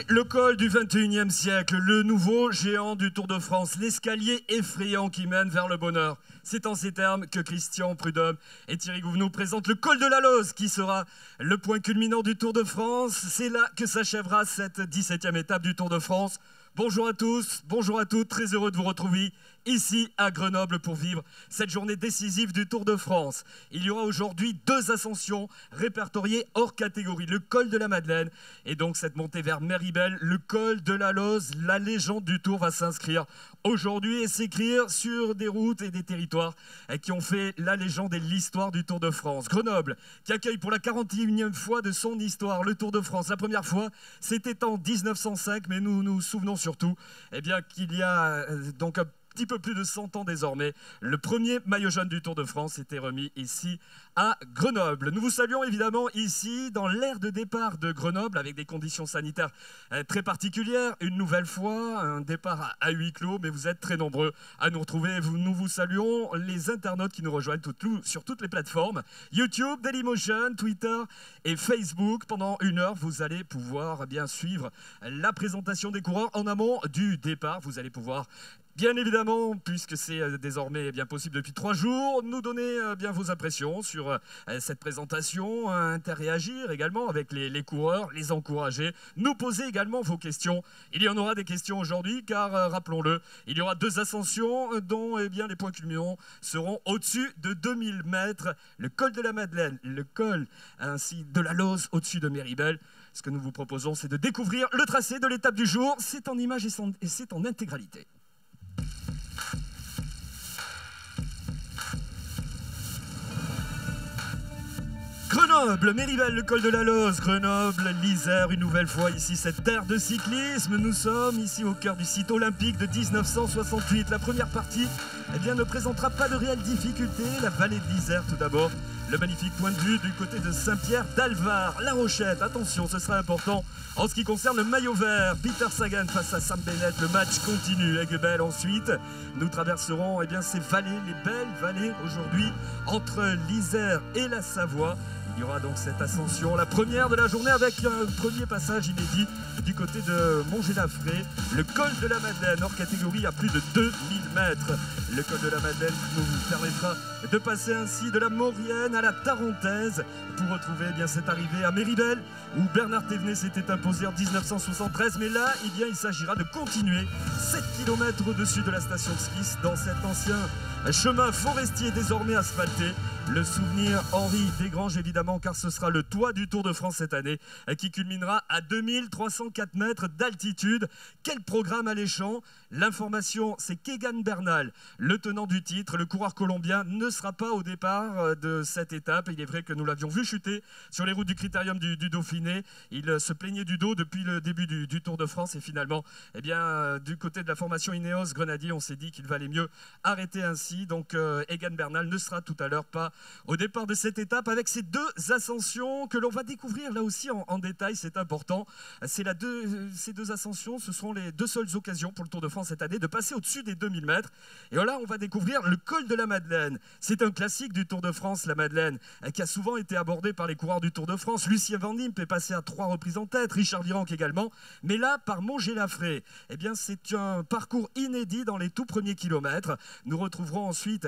C'est le col du 21e siècle, le nouveau géant du Tour de France, l'escalier effrayant qui mène vers le bonheur. C'est en ces termes que Christian Prudhomme et Thierry Gouvenou présentent le col de la Loze qui sera le point culminant du Tour de France. C'est là que s'achèvera cette 17e étape du Tour de France. Bonjour à tous, bonjour à toutes, très heureux de vous retrouver ici à Grenoble pour vivre cette journée décisive du Tour de France. Il y aura aujourd'hui 2 ascensions répertoriées hors catégorie, le col de la Madeleine et donc cette montée vers Méribel, le col de la Loze. La légende du Tour va s'inscrire aujourd'hui et s'écrire sur des routes et des territoires qui ont fait la légende et l'histoire du Tour de France. Grenoble qui accueille pour la 41e fois de son histoire le Tour de France. La première fois, c'était en 1905, mais nous nous souvenons surtout qu'il y a donc un petit peu plus de 100 ans désormais, le premier maillot jaune du Tour de France était remis ici à Grenoble. Nous vous saluons évidemment ici dans l'aire de départ de Grenoble avec des conditions sanitaires très particulières. Une nouvelle fois, un départ à huis clos, mais vous êtes très nombreux à nous retrouver. Nous vous saluons, les internautes qui nous rejoignent sur toutes les plateformes, YouTube, Dailymotion, Twitter et Facebook. Pendant 1 heure, vous allez pouvoir bien suivre la présentation des coureurs en amont du départ. Vous allez pouvoir bien évidemment, puisque c'est désormais bien possible depuis 3 jours, nous donner bien vos impressions sur cette présentation, interréagir également avec les coureurs, les encourager, nous poser également vos questions. Il y en aura des questions aujourd'hui car, rappelons-le, il y aura 2 ascensions dont les points culminants seront au-dessus de 2000 mètres. Le col de la Madeleine, le col ainsi de la Loze au-dessus de Méribel. Ce que nous vous proposons, c'est de découvrir le tracé de l'étape du jour. C'est en images et c'est en intégralité. Grenoble, Méribel, le col de la Loze, Grenoble, l'Isère, une nouvelle fois ici, cette terre de cyclisme. Nous sommes ici au cœur du site olympique de 1968. La première partie ne présentera pas de réelle difficulté. La vallée de l'Isère tout d'abord. Le magnifique point de vue du côté de Saint-Pierre d'Alvar, La Rochette. Attention, ce sera important en ce qui concerne le maillot vert. Peter Sagan face à Sam Bennett. Le match continue. Aiguebelle ensuite. Nous traverserons ces vallées, les belles vallées aujourd'hui entre l'Isère et la Savoie. Il y aura donc cette ascension, la première de la journée avec un premier passage inédit du côté de Montgellafré. Le col de la Madeleine, hors catégorie à plus de 2000 mètres. Le col de la Madeleine qui nous permettra de passer ainsi de la Maurienne à la Tarentaise pour retrouver cette arrivée à Méribel où Bernard Thévenet s'était imposé en 1973. Mais là, il s'agira de continuer 7 km au-dessus de la station de ski dans cet ancien chemin forestier désormais asphalté. Le souvenir Henri Desgranges évidemment car ce sera le toit du Tour de France cette année qui culminera à 2304 mètres d'altitude. Quel programme alléchant! L'information, c'est qu'Egan Bernal, le tenant du titre, le coureur colombien, ne sera pas au départ de cette étape. Il est vrai que nous l'avions vu chuter sur les routes du Critérium du Dauphiné. Il se plaignait du dos depuis le début du Tour de France et finalement, du côté de la formation Ineos Grenadier, on s'est dit qu'il valait mieux arrêter ainsi. Donc Egan Bernal ne sera tout à l'heure pas au départ de cette étape avec ces 2 ascensions que l'on va découvrir là aussi en détail, c'est important. Ces 2 ascensions, ce seront les 2 seules occasions pour le Tour de France cette année de passer au-dessus des 2000 mètres. Et voilà, on va découvrir le col de la Madeleine. C'est un classique du Tour de France, la Madeleine, qui a souvent été abordé par les coureurs du Tour de France. Lucien Van Impe est passé à 3 reprises en tête, Richard Virenque également. Mais là, par Montgellafré, c'est un parcours inédit dans les tout premiers kilomètres. Nous retrouverons ensuite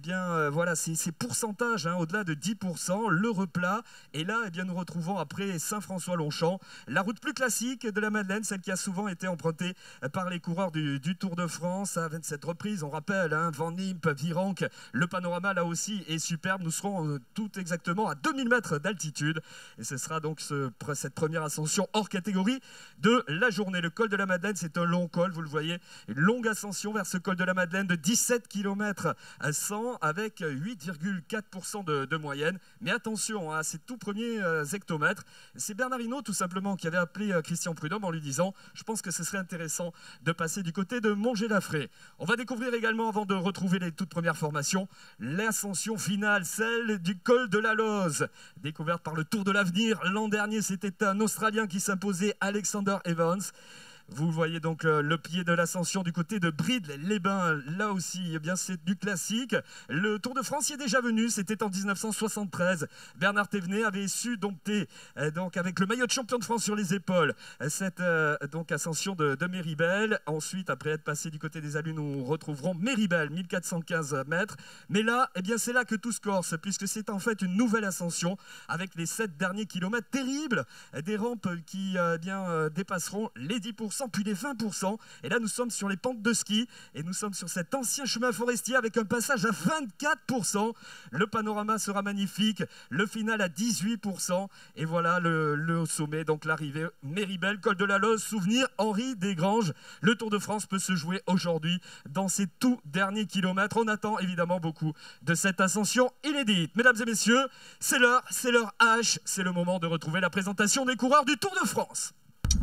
ces pourcentages au-delà de 10%, le replat. Et là, nous retrouvons après Saint-François-Longchamp, la route plus classique de la Madeleine, celle qui a souvent été empruntée par les coureurs du Tour de France. À 27 reprises, on rappelle, Van Impe, Virenque, le panorama là aussi est superbe. Nous serons tout exactement à 2000 mètres d'altitude. Et ce sera donc cette première ascension hors catégorie de la journée. Le col de la Madeleine, c'est un long col, vous le voyez, une longue ascension vers ce col de la Madeleine de 17 km à 100 avec 8,4% de moyenne. Mais attention à ces tout premiers hectomètres. C'est Bernard Hinault tout simplement qui avait appelé Christian Prudhomme en lui disant « Je pense que ce serait intéressant de passer du côté de Montgellafré ». On va découvrir également, avant de retrouver les toutes premières formations, l'ascension finale, celle du col de la Loze, découverte par le Tour de l'Avenir. L'an dernier, c'était un Australien qui s'imposait, Alexander Evans. Vous voyez donc le pied de l'ascension du côté de Brides-les-Bains. Là aussi, eh bien, c'est du classique. Le Tour de France y est déjà venu. C'était en 1973. Bernard Thévenet avait su dompter donc avec le maillot de champion de France sur les épaules cette donc ascension de Méribel. Ensuite, après être passé du côté des Alus, nous retrouverons Méribel, 1415 mètres. Mais là, eh bien, c'est là que tout se corse, puisque c'est en fait une nouvelle ascension avec les 7 derniers kilomètres terribles, des rampes qui dépasseront les 10%, puis les 20%. Et là, nous sommes sur les pentes de ski et nous sommes sur cet ancien chemin forestier avec un passage à 24%. Le panorama sera magnifique, le final à 18%. Et voilà le sommet, donc l'arrivée Méribel, col de la Loze, souvenir Henri Desgranges. Le Tour de France peut se jouer aujourd'hui dans ces tout derniers kilomètres. On attend évidemment beaucoup de cette ascension inédite. Mesdames et messieurs, c'est l'heure H, c'est le moment de retrouver la présentation des coureurs du Tour de France.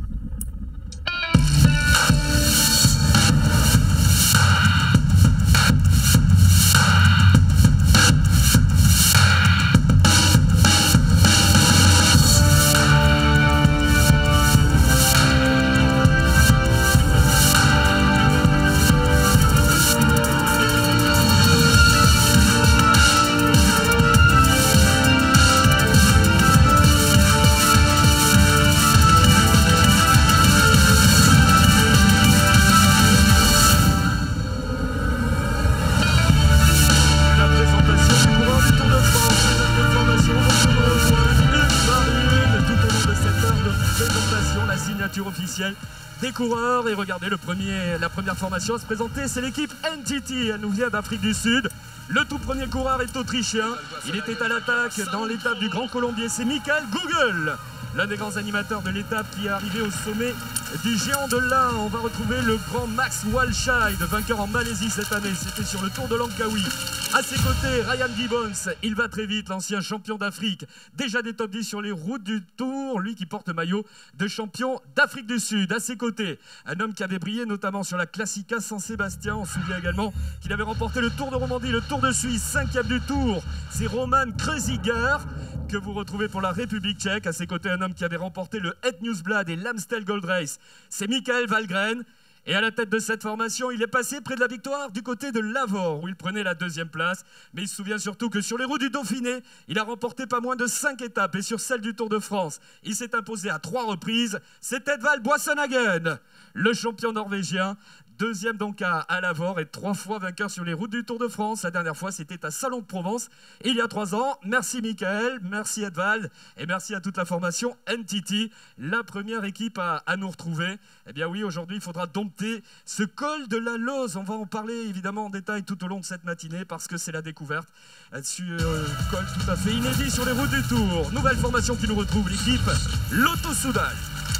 Officielle des coureurs. Et regardez, la première formation à se présenter, c'est l'équipe NTT. Elle nous vient d'Afrique du Sud. Le tout premier coureur est autrichien. Il était à l'attaque dans l'étape du Grand Colombier. C'est Michael Google, l'un des grands animateurs de l'étape qui est arrivé au sommet du géant de l'Ain. On va retrouver le grand Max Walscheid, vainqueur en Malaisie cette année. C'était sur le Tour de Langkawi. À ses côtés, Ryan Gibbons, il va très vite, l'ancien champion d'Afrique. Déjà des top 10 sur les routes du Tour, lui qui porte le maillot de champion d'Afrique du Sud. À ses côtés, un homme qui avait brillé notamment sur la Classica Saint-Sébastien. On se souvient également qu'il avait remporté le Tour de Romandie, le Tour de Suisse, 5e du Tour. C'est Roman Kreuziger que vous retrouvez pour la République tchèque. À ses côtés, un homme qui avait remporté le Het Nieuwsblad et l'Amstel Gold Race. C'est Michael Valgren. Et à la tête de cette formation, il est passé près de la victoire du côté de Lavore, où il prenait la 2e place. Mais il se souvient surtout que sur les routes du Dauphiné, il a remporté pas moins de 5 étapes. Et sur celle du Tour de France, il s'est imposé à 3 reprises. C'est Edvald Boasson-Hagen, le champion norvégien. 2e donc à Lavore et 3 fois vainqueur sur les routes du Tour de France. La dernière fois, c'était à Salon de Provence, il y a 3 ans. Merci Michael, merci Edvald et merci à toute la formation NTT, la première équipe à nous retrouver. Eh bien oui, aujourd'hui, il faudra dompter ce col de la Loze. On va en parler évidemment en détail tout au long de cette matinée parce que c'est la découverte sur col tout à fait inédit sur les routes du Tour. Nouvelle formation qui nous retrouve, l'équipe Lotto Soudal.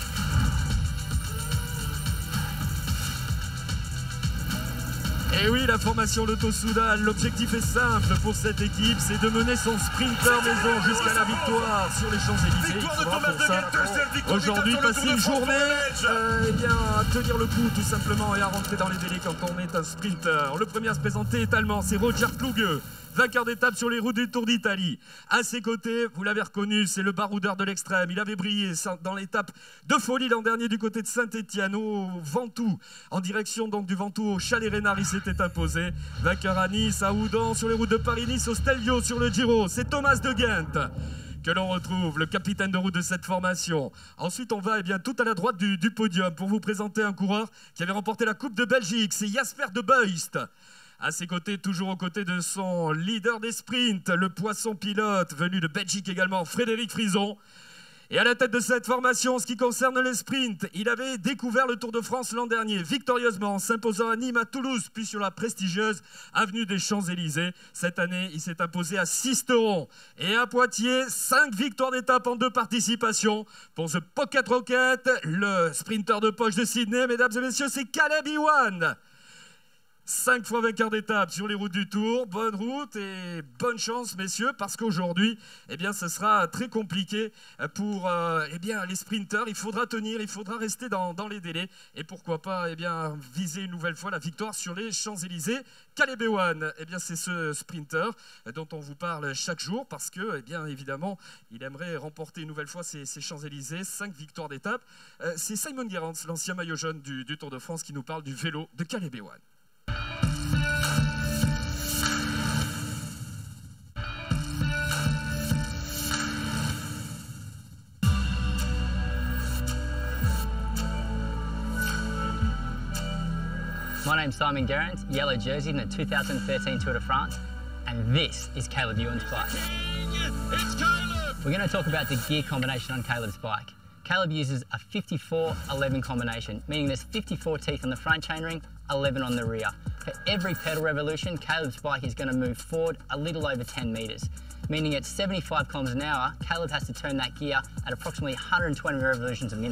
Et oui, la formation Lotto Soudal, l'objectif est simple pour cette équipe, c'est de mener son sprinter maison jusqu'à la victoire sur les Champs-Élysées. Il faudra pour ça aujourd'hui passer une journée à tenir le coup tout simplement et à rentrer dans les délais quand on est un sprinter. Le premier à se présenter est allemand, c'est Roger Kluge, vainqueur d'étape sur les routes du Tour d'Italie. À ses côtés, vous l'avez reconnu, c'est le baroudeur de l'extrême. Il avait brillé dans l'étape de folie l'an dernier du côté de Saint-Étienne au Ventoux. En direction donc du Ventoux au Chalet-Reynard, il s'était imposé. Vainqueur à Nice, à Houdan, sur les routes de Paris-Nice, au Stelvio sur le Giro. C'est Thomas de Gent que l'on retrouve, le capitaine de route de cette formation. Ensuite, on va tout à la droite du podium pour vous présenter un coureur qui avait remporté la Coupe de Belgique. C'est Jasper de Buist. À ses côtés, toujours aux côtés de son leader des sprints, le poisson pilote, venu de Belgique également, Frédéric Frison. Et à la tête de cette formation, en ce qui concerne les sprints, il avait découvert le Tour de France l'an dernier, victorieusement, en s'imposant à Nîmes, à Toulouse, puis sur la prestigieuse avenue des Champs-Élysées. Cette année, il s'est imposé à Sisteron. Et à Poitiers, 5 victoires d'étape en 2 participations. Pour ce Pocket Rocket, le sprinter de poche de Sydney, mesdames et messieurs, c'est Caleb Ewan. 5 fois vainqueur d'étape sur les routes du Tour. Bonne route et bonne chance, messieurs, parce qu'aujourd'hui, eh bien, ce sera très compliqué pour eh bien, les sprinteurs. Il faudra tenir, il faudra rester dans les délais et pourquoi pas eh bien, viser une nouvelle fois la victoire sur les Champs-Élysées. Caleb Ewan, eh bien, c'est ce sprinter dont on vous parle chaque jour parce que, eh bien, évidemment, il aimerait remporter une nouvelle fois ces Champs-Élysées. 5 victoires d'étape. C'est Simon Gerrans, l'ancien maillot jaune du Tour de France, qui nous parle du vélo de Caleb Ewan. My name's Simon Gerrans, yellow jersey in the 2013 Tour de France, and this is Caleb Ewan's bike. It's Caleb! We're going to talk about the gear combination on Caleb's bike. Caleb uses a 54-11 combination, meaning there's 54 teeth on the front chainring, 11 on the rear. For every pedal revolution, Caleb's bike is going to move forward a little over 10 metres, meaning at 75 km an hour, Caleb has to turn that gear at approximately 120 revolutions a minute.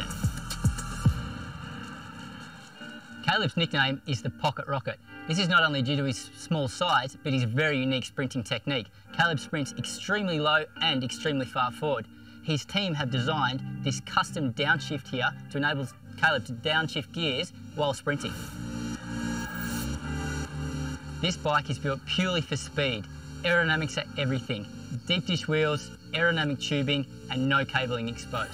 Caleb's nickname is the Pocket Rocket. This is not only due to his small size, but his very unique sprinting technique. Caleb sprints extremely low and extremely far forward. His team have designed this custom downshift here to enable Caleb to downshift gears while sprinting. This bike is built purely for speed. Aerodynamics are everything. Deep dish wheels, aerodynamic tubing, and no cabling exposed.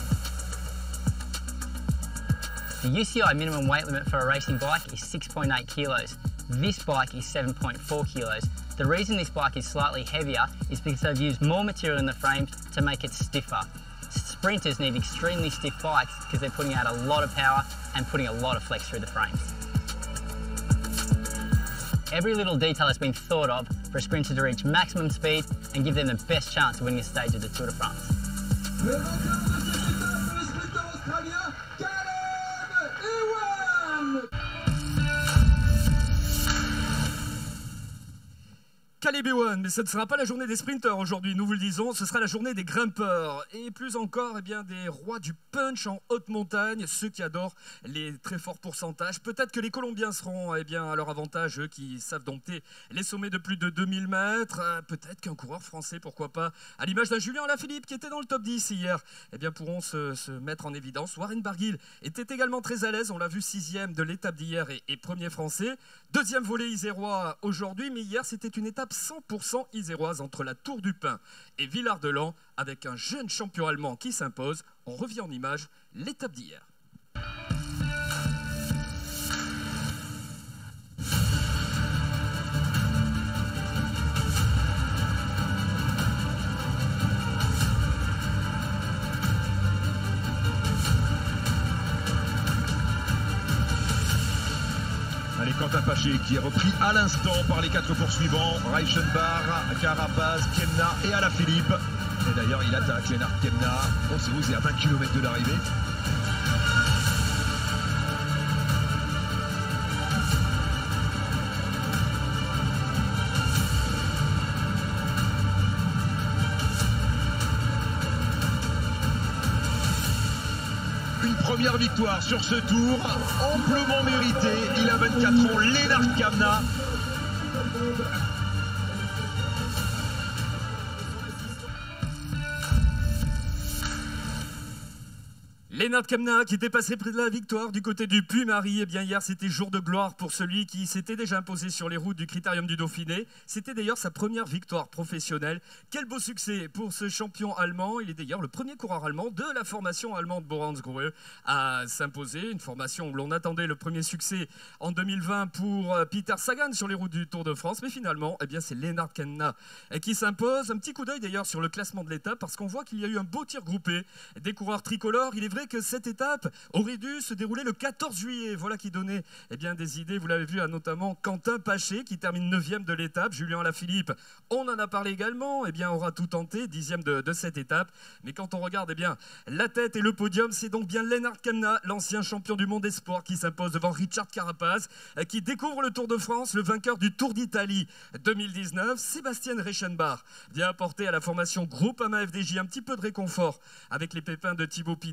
The UCI minimum weight limit for a racing bike is 6.8 kilos. This bike is 7.4 kilos. The reason this bike is slightly heavier is because they've used more material in the frames to make it stiffer. Sprinters need extremely stiff bikes because they're putting out a lot of power and putting a lot of flex through the frames. Every little detail has been thought of for a sprinter to reach maximum speed and give them the best chance of winning a stage of the Tour de France. Caleb Ewan, mais ce ne sera pas la journée des sprinteurs aujourd'hui, nous vous le disons, ce sera la journée des grimpeurs et plus encore eh bien, des rois du punch en haute montagne, ceux qui adorent les très forts pourcentages. Peut-être que les Colombiens seront eh bien, à leur avantage, eux qui savent dompter les sommets de plus de 2000 mètres. Peut-être qu'un coureur français, pourquoi pas, à l'image d'un Julien Alaphilippe qui était dans le top 10 hier, eh bien, pourront se mettre en évidence. Warren Barguil était également très à l'aise, on l'a vu 6e de l'étape d'hier et premier français. Deuxième volet isérois aujourd'hui, mais hier c'était une étape 100% iséroise entre la Tour du Pin et Villard-de-Lans avec un jeune champion allemand qui s'impose. On revient en image l'étape d'hier. Allez, Quentin Paché qui est repris à l'instant par les 4 poursuivants, Reichenbach, Carapaz, Kemna et Alaphilippe. Et d'ailleurs, il attaque Lennart Kemna. On sait où, c'est à 20 km de l'arrivée. Une première victoire sur ce tour, amplement mérité. Il a 24 ans, Lennart Kemna. Lennart Kemna qui était passé près de la victoire du côté du Puy-Marie. Eh bien hier c'était jour de gloire pour celui qui s'était déjà imposé sur les routes du Critérium du Dauphiné. C'était d'ailleurs sa première victoire professionnelle. Quel beau succès pour ce champion allemand. Il est d'ailleurs le premier coureur allemand de la formation allemande Boransgrohe à s'imposer. Une formation où l'on attendait le premier succès en 2020 pour Peter Sagan sur les routes du Tour de France. Mais finalement eh bien c'est Lennart Kemna qui s'impose. Un petit coup d'œil d'ailleurs sur le classement de l'étape parce qu'on voit qu'il y a eu un beau tir groupé des coureurs tricolores. Il est vrai que cette étape aurait dû se dérouler le 14 juillet. Voilà qui donnait eh bien, des idées, vous l'avez vu, à notamment Quentin Paché qui termine 9e de l'étape. Julien Alaphilippe, on en a parlé également, eh bien, aura tout tenté, 10e de cette étape. Mais quand on regarde eh bien, la tête et le podium, c'est donc bien Lennart Kemna, l'ancien champion du monde espoir, qui s'impose devant Richard Carapaz, qui découvre le Tour de France, le vainqueur du Tour d'Italie 2019. Sébastien Reichenbach vient apporter à la formation Groupama FDJ un petit peu de réconfort avec les pépins de Thibaut Pinot en apportant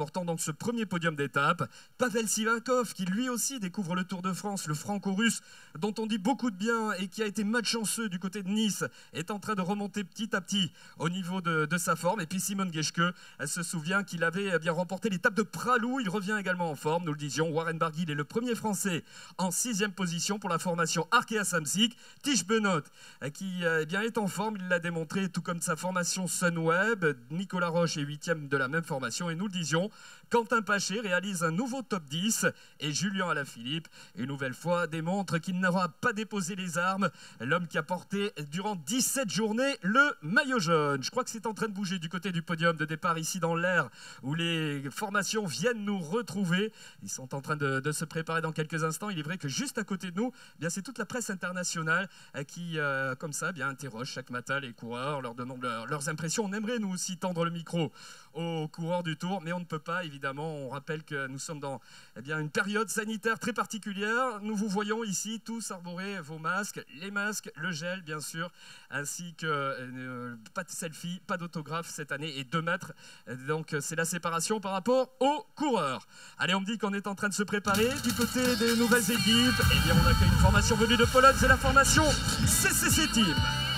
important dans ce premier podium d'étape. Pavel Sivakov, qui lui aussi découvre le Tour de France, le franco-russe, dont on dit beaucoup de bien et qui a été malchanceux du côté de Nice, est en train de remonter petit à petit au niveau de sa forme. Et puis Simon Geschke, elle se souvient qu'il avait bien remporté l'étape de Pralou. Il revient également en forme, nous le disions. Warren Barguil est le premier Français en 6e position pour la formation Arkea Samsic. Tish Benoît, qui est en forme, il l'a démontré, tout comme sa formation Sunweb. Nicolas Roche est 8e de la même formation. Et nous le disions, Quentin Paché réalise un nouveau top 10 et Julien Alaphilippe, une nouvelle fois, démontre qu'il n'aura pas déposé les armes. L'homme qui a porté durant 17 journées le maillot jaune. Je crois que c'est en train de bouger du côté du podium de départ ici dans l'air où les formations viennent nous retrouver. Ils sont en train de se préparer dans quelques instants. Il est vrai que juste à côté de nous, c'est toute la presse internationale qui, comme ça, interroge chaque matin les coureurs, leur donnant leurs impressions. On aimerait nous aussi tendre le micro aux coureurs du Tour, mais on ne peut pas, évidemment. On rappelle que nous sommes dans une période sanitaire très particulière. Nous vous voyons ici tous arborer vos masques, les masques, le gel bien sûr, ainsi que pas de selfie, pas d'autographe cette année et 2 mètres. Donc c'est la séparation par rapport aux coureurs. Allez, on me dit qu'on est en train de se préparer du côté des nouvelles équipes. On accueille une formation venue de Pologne, c'est la formation CCC Team.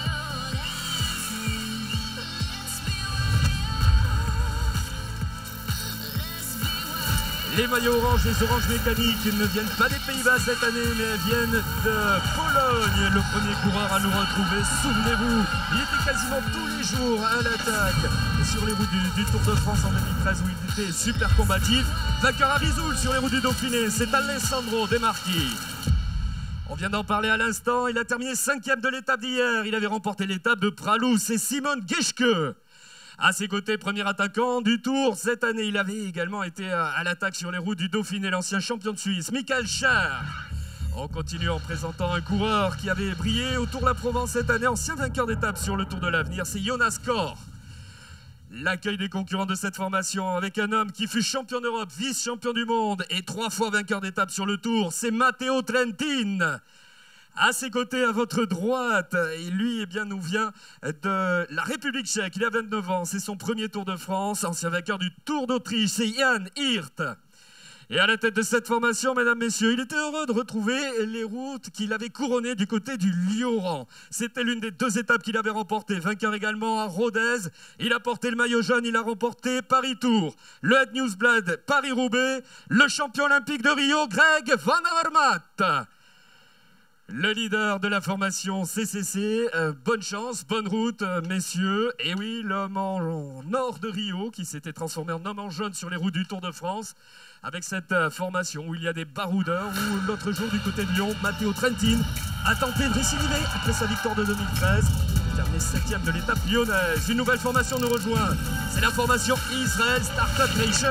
Les maillots orange, les oranges mécaniques ne viennent pas des Pays-Bas cette année, mais elles viennent de Pologne. Le premier coureur à nous retrouver, souvenez-vous, il était quasiment tous les jours à l'attaque sur les routes du Tour de France en 2013 où il était super combatif. Vainqueur à Risoul sur les routes du Dauphiné, c'est Alessandro De Marchi. On vient d'en parler à l'instant, il a terminé 5e de l'étape d'hier. Il avait remporté l'étape de Pralou, c'est Simon Geschke. À ses côtés, premier attaquant du Tour. Cette année, il avait également été à l'attaque sur les routes du Dauphiné, l'ancien champion de Suisse, Michael Scher. On continue en présentant un coureur qui avait brillé au Tour de la Provence cette année, ancien vainqueur d'étape sur le Tour de l'Avenir, c'est Jonas Kor. L'accueil des concurrents de cette formation avec un homme qui fut champion d'Europe, vice-champion du monde et 3 fois vainqueur d'étape sur le Tour, c'est Matteo Trentin. À ses côtés, à votre droite, et lui nous vient de la République tchèque. Il a 29 ans, c'est son premier Tour de France, ancien vainqueur du Tour d'Autriche, c'est Jan Hirt. Et à la tête de cette formation, mesdames, messieurs, il était heureux de retrouver les routes qu'il avait couronnées du côté du Lioran. C'était l'une des 2 étapes qu'il avait remportées. Vainqueur également à Rodez, il a porté le maillot jaune, il a remporté Paris-Tour, le Het Nieuwsblad Paris-Roubaix, le champion olympique de Rio, Greg Van Avermaet. Le leader de la formation CCC, bonne chance, bonne route, messieurs. Et oui, l'homme en or de Rio qui s'était transformé en homme en jaune sur les routes du Tour de France avec cette formation où il y a des baroudeurs. Où l'autre jour du côté de Lyon, Matteo Trentin a tenté de récidiver après sa victoire de 2013. Il terminé 7e de l'étape lyonnaise. Une nouvelle formation nous rejoint, c'est la formation Israel Startup Nation.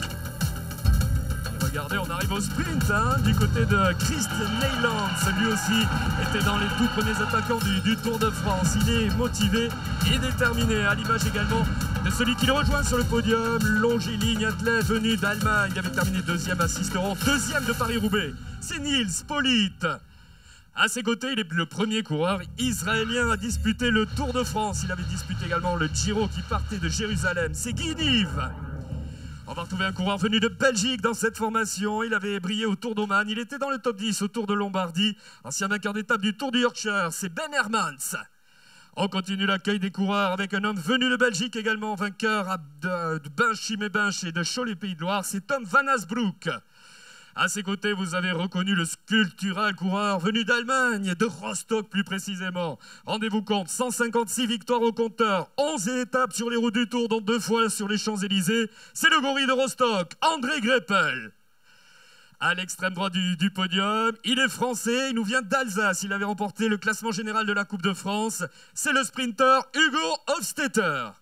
Regardez, on arrive au sprint du côté de Chris Neylands. Lui aussi était dans les tout premiers attaquants du Tour de France. Il est motivé et déterminé, à l'image également de celui qui le rejoint sur le podium, longiligne athlète venu d'Allemagne. Il avait terminé 2e à Sisteron, 2e de Paris-Roubaix. C'est Nils Pollitt. À ses côtés, il est le premier coureur israélien à disputer le Tour de France. Il avait disputé également le Giro qui partait de Jérusalem. C'est Guy Nive. On va retrouver un coureur venu de Belgique dans cette formation. Il avait brillé au Tour d'Oman. Il était dans le top 10 au Tour de Lombardie. Ancien vainqueur d'étape du Tour du Yorkshire, c'est Ben Hermans. On continue l'accueil des coureurs avec un homme venu de Belgique également, vainqueur de Binche et de Cholet-Pays de Loire, c'est Tom Van Asbroek. À ses côtés, vous avez reconnu le sculptural coureur venu d'Allemagne, de Rostock plus précisément. Rendez-vous compte, 156 victoires au compteur, 11 étapes sur les routes du Tour, dont 2 fois sur les Champs-Élysées. C'est le gorille de Rostock, André Greppel. À l'extrême droite du podium, il est français, il nous vient d'Alsace. Il avait remporté le classement général de la Coupe de France. C'est le sprinter Hugo Hofstetter.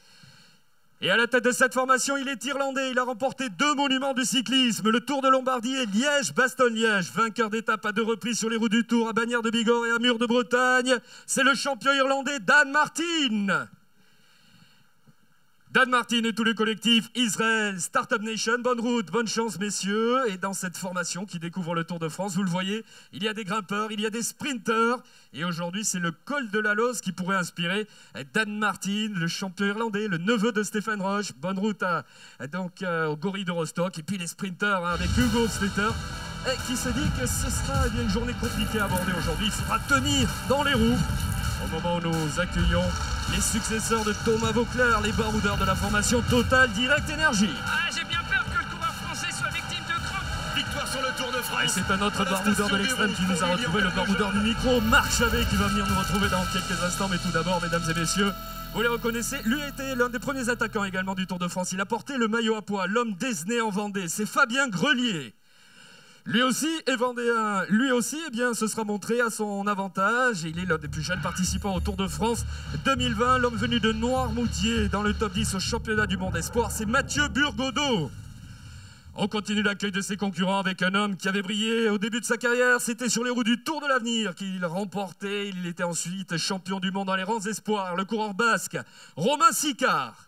Et à la tête de cette formation, il est irlandais. Il a remporté 2 monuments du cyclisme, le Tour de Lombardie et Liège-Bastogne-Liège. Vainqueur d'étape à 2 reprises sur les routes du Tour, à Bagnères de Bigorre et à Mur de Bretagne. C'est le champion irlandais Dan Martin. Dan Martin et tout le collectif Israel Startup Nation, bonne route, bonne chance messieurs. Et dans cette formation qui découvre le Tour de France, vous le voyez, il y a des grimpeurs, il y a des sprinteurs. Et aujourd'hui, c'est le col de la Lose qui pourrait inspirer Dan Martin, le champion irlandais, le neveu de Stéphane Roche. Bonne route au Gorille de Rostock. Et puis les sprinteurs avec Hugo Slater, qui se dit que ce sera une journée compliquée à aborder aujourd'hui. Il faudra tenir dans les roues. Au moment où nous accueillons les successeurs de Thomas Vauclair, les baroudeurs de la formation Total Direct Énergie. Ah, j'ai bien peur que le coureur français soit victime de crampes. Victoire sur le Tour de France. Et c'est un autre baroudeur de l'extrême qui nous a retrouvé, le baroudeur du micro, Marc Chavet, qui va venir nous retrouver dans quelques instants. Mais tout d'abord, mesdames et messieurs, vous les reconnaissez, lui a été l'un des premiers attaquants également du Tour de France. Il a porté le maillot à pois, l'homme d'Esnay en Vendée, c'est Fabien Grelier. Lui aussi est vendéen, lui aussi se sera montré à son avantage. Il est l'un des plus jeunes participants au Tour de France 2020. L'homme venu de Noirmoutier dans le top 10 au championnat du monde espoir, c'est Mathieu Burgodeau. On continue l'accueil de ses concurrents avec un homme qui avait brillé au début de sa carrière. C'était sur les roues du Tour de l'Avenir qu'il remportait. Il était ensuite champion du monde dans les rangs espoirs, le coureur basque Romain Sicard.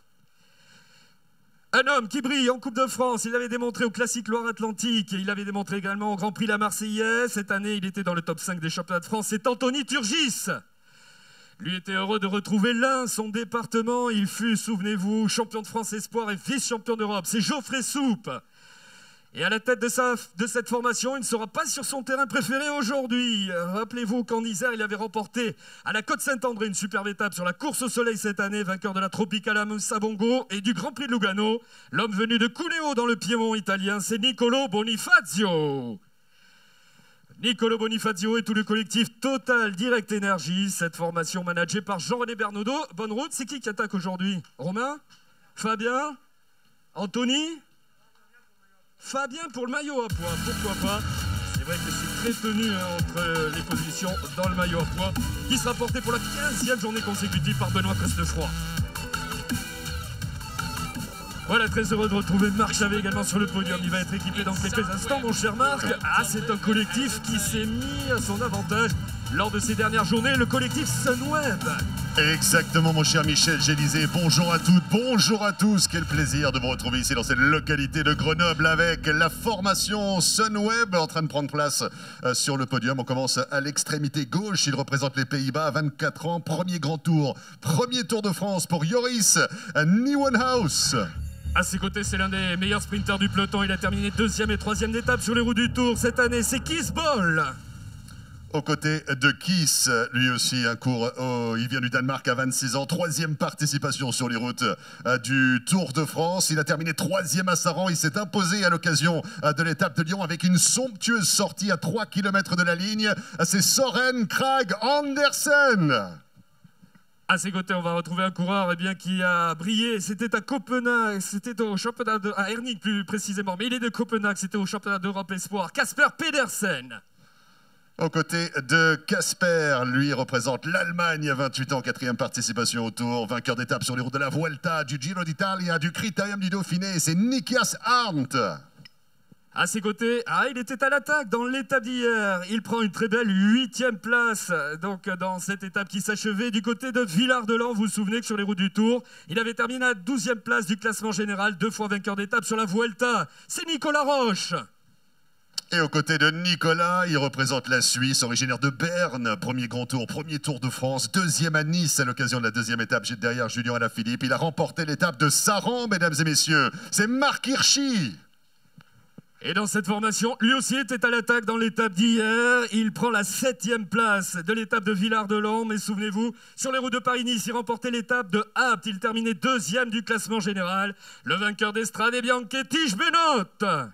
Un homme qui brille en Coupe de France, il l'avait démontré au Classique Loire-Atlantique, il l'avait démontré également au Grand Prix La Marseillaise. Cette année, il était dans le top 5 des championnats de France, c'est Anthony Turgis. Lui était heureux de retrouver l'Ain, son département. Il fut, souvenez-vous, champion de France espoir et vice-champion d'Europe. C'est Geoffrey Soupe. Et à la tête de cette formation, il ne sera pas sur son terrain préféré aujourd'hui. Rappelez-vous qu'en Isère, il avait remporté à la Côte-Saint-André une superbe étape sur la course au soleil cette année, vainqueur de la Tropicana Sabongo et du Grand Prix de Lugano. L'homme venu de Cuneo dans le Piémont italien, c'est Nicolo Bonifazio. Nicolo Bonifazio et tout le collectif Total Direct Énergie, cette formation managée par Jean-René Bernaudot. Bonne route, c'est qui attaque aujourd'hui? Romain? Fabien? Anthony? Fabien pour le maillot à pois, pourquoi pas? C'est vrai que c'est très tenu entre les positions dans le maillot à pois, qui sera porté pour la 15e journée consécutive par Benoît Cosnefroy. Voilà, très heureux de retrouver Marc Chavet également sur le podium. Il va être équipé dans quelques instants, mon cher Marc. Ah, c'est un collectif qui s'est mis à son avantage lors de ces dernières journées, le collectif Sunweb. Exactement, mon cher Michel Gélisée. Bonjour à toutes, bonjour à tous. Quel plaisir de vous retrouver ici dans cette localité de Grenoble avec la formation Sunweb en train de prendre place sur le podium. On commence à l'extrémité gauche. Il représente les Pays-Bas, 24 ans, premier grand tour, premier Tour de France pour Joris Nieuwenhuis. À ses côtés, c'est l'un des meilleurs sprinteurs du peloton. Il a terminé 2e et 3e d'étape sur les roues du Tour. Cette année, c'est Kees Bol. Aux côtés de Kees, lui aussi il vient du Danemark à 26 ans, 3e participation sur les routes du Tour de France. Il a terminé 3e à Saran, il s'est imposé à l'occasion de l'étape de Lyon avec une somptueuse sortie à 3 km de la ligne. C'est Søren Kragh Andersen. À ses côtés, on va retrouver un coureur qui a brillé. C'était à Copenhague, c'était au championnat à Herning plus précisément, mais il est de Copenhague, c'était au championnat d'Europe Espoir. Casper Pedersen. Aux côtés de Casper, lui représente l'Allemagne, 28 ans, 4e participation au Tour, vainqueur d'étape sur les routes de la Vuelta, du Giro d'Italia, du Critérium du Dauphiné, c'est Nikias Arndt. À ses côtés, il était à l'attaque dans l'étape d'hier. Il prend une très belle 8e place donc, dans cette étape qui s'achevait du côté de Villard-de-Lans. Vous vous souvenez que sur les routes du Tour, il avait terminé à 12e place du classement général, 2 fois vainqueur d'étape sur la Vuelta. C'est Nicolas Roche. Et aux côtés de Nicolas, il représente la Suisse, originaire de Berne, premier grand tour, premier Tour de France, 2e à Nice à l'occasion de la 2e étape derrière Julien Alaphilippe. Il a remporté l'étape de Saran, mesdames et messieurs. C'est Marc Hirschi. Et dans cette formation, lui aussi était à l'attaque dans l'étape d'hier. Il prend la 7e place de l'étape de Villard-de-Lans. Mais souvenez-vous, sur les routes de Paris-Nice, il remportait l'étape de Apt. Il terminait 2e du classement général. Le vainqueur d'Estrade Bianche, Tige Benoît.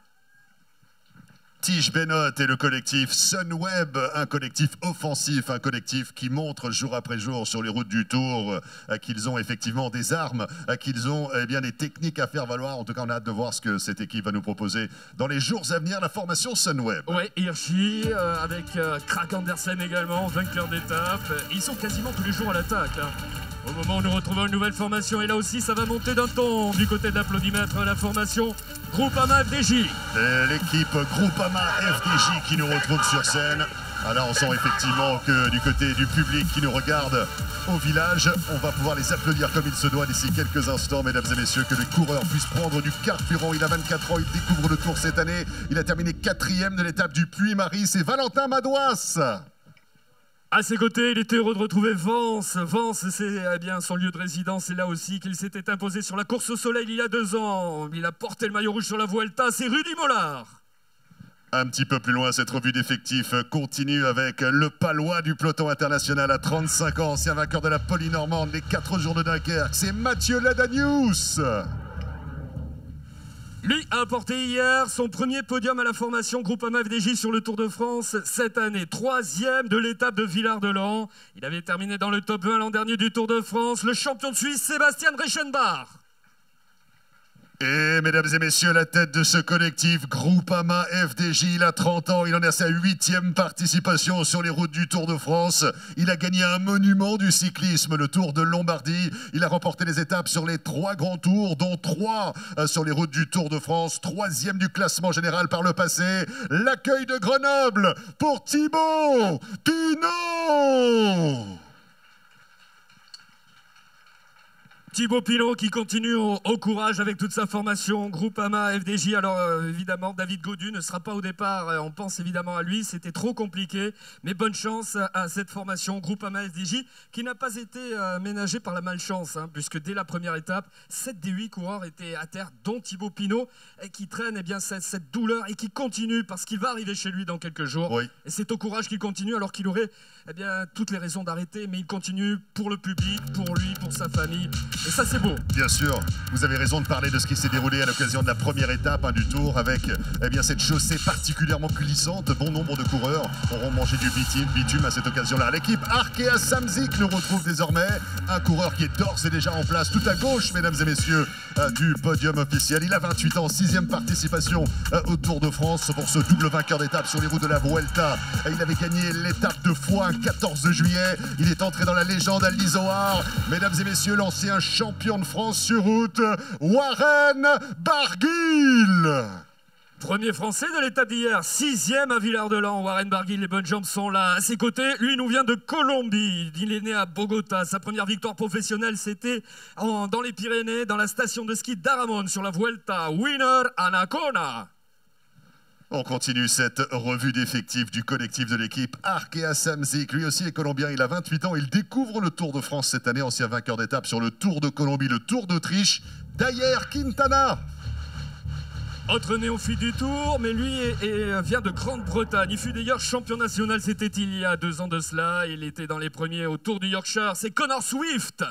Tige Benoît et le collectif Sunweb, un collectif offensif, un collectif qui montre jour après jour sur les routes du Tour qu'ils ont effectivement des armes, qu'ils ont des techniques à faire valoir. En tout cas, on a hâte de voir ce que cette équipe va nous proposer dans les jours à venir, la formation Sunweb. Oui, Hirschi avec Kragh Andersen également, vainqueur d'étape. Ils sont quasiment tous les jours à l'attaque. Au moment où nous retrouvons une nouvelle formation, et là aussi ça va monter d'un ton du côté de l'applaudimètre, la formation Groupama FDJ. L'équipe Groupama FDJ qui nous retrouve sur scène. Alors on sent effectivement que du côté du public qui nous regarde au village, on va pouvoir les applaudir comme il se doit d'ici quelques instants, mesdames et messieurs, que le coureur puisse prendre du carburant. Il a 24 ans, il découvre le Tour cette année. Il a terminé 4e de l'étape du Puy-Marie. C'est Valentin Madouas. À ses côtés, il était heureux de retrouver Vence. Vence, c'est bien son lieu de résidence. C'est là aussi qu'il s'était imposé sur la course au soleil il y a 2 ans. Il a porté le maillot rouge sur la Vuelta. C'est Rudy Mollard. Un petit peu plus loin, cette revue d'effectifs continue avec le Palois du peloton international à 35 ans, ancien vainqueur de la Polynormande, les 4 jours de Dunkerque. C'est Mathieu Ladanius. Lui a apporté hier son premier podium à la formation Groupama FDJ sur le Tour de France cette année. 3e de l'étape de Villard-de-Lans. Il avait terminé dans le top 20 l'an dernier du Tour de France. Le champion de Suisse, Sébastien Reichenbach. Et mesdames et messieurs, la tête de ce collectif Groupama FDJ, il a 30 ans, il en est à sa 8e participation sur les routes du Tour de France. Il a gagné un monument du cyclisme, le Tour de Lombardie. Il a remporté les étapes sur les 3 grands tours, dont 3 sur les routes du Tour de France. 3e du classement général par le passé. L'accueil de Grenoble pour Thibaut Pinot. Thibaut Pinot qui continue au courage avec toute sa formation Groupama FDJ. Alors évidemment, David Gaudu ne sera pas au départ. On pense évidemment à lui. C'était trop compliqué. Mais bonne chance à cette formation Groupama FDJ qui n'a pas été ménagée par la malchance. Puisque dès la première étape, 7 des 8 coureurs étaient à terre, dont Thibaut Pinot, et qui traîne cette douleur et qui continue parce qu'il va arriver chez lui dans quelques jours. Oui. Et c'est au courage qu'il continue alors qu'il aurait toutes les raisons d'arrêter. Mais il continue pour le public, pour lui, pour sa famille. Et ça, c'est beau. Bien sûr, vous avez raison de parler de ce qui s'est déroulé à l'occasion de la première étape du Tour avec cette chaussée particulièrement glissante. Bon nombre de coureurs auront mangé du bitume à cette occasion-là. L'équipe Arkea Samsic nous retrouve désormais. Un coureur qui est d'ores et déjà en place tout à gauche, mesdames et messieurs, du podium officiel. Il a 28 ans, 6e participation au Tour de France pour ce double vainqueur d'étape sur les routes de la Vuelta. Il avait gagné l'étape de Foix le 14 juillet. Il est entré dans la légende à l'Izoard. Mesdames et messieurs, l'ancien champion de France sur route, Warren Barguil. Premier Français de l'étape d'hier, 6e à Villard-de-Lans. Warren Barguil, les bonnes jambes sont là. À ses côtés, lui nous vient de Colombie. Il est né à Bogota. Sa première victoire professionnelle, c'était dans les Pyrénées, dans la station de ski d'Aramon sur la Vuelta. Winner Anacona. On continue cette revue d'effectifs du collectif de l'équipe Arkea Samsic. Lui aussi est colombien, il a 28 ans. Il découvre le Tour de France cette année, ancien vainqueur d'étape sur le Tour de Colombie, le Tour d'Autriche. Dayer Quintana. Autre néophyte du Tour, mais lui vient de Grande-Bretagne. Il fut d'ailleurs champion national, c'était il y a 2 ans de cela. Il était dans les premiers au Tour du Yorkshire. C'est Connor Swift.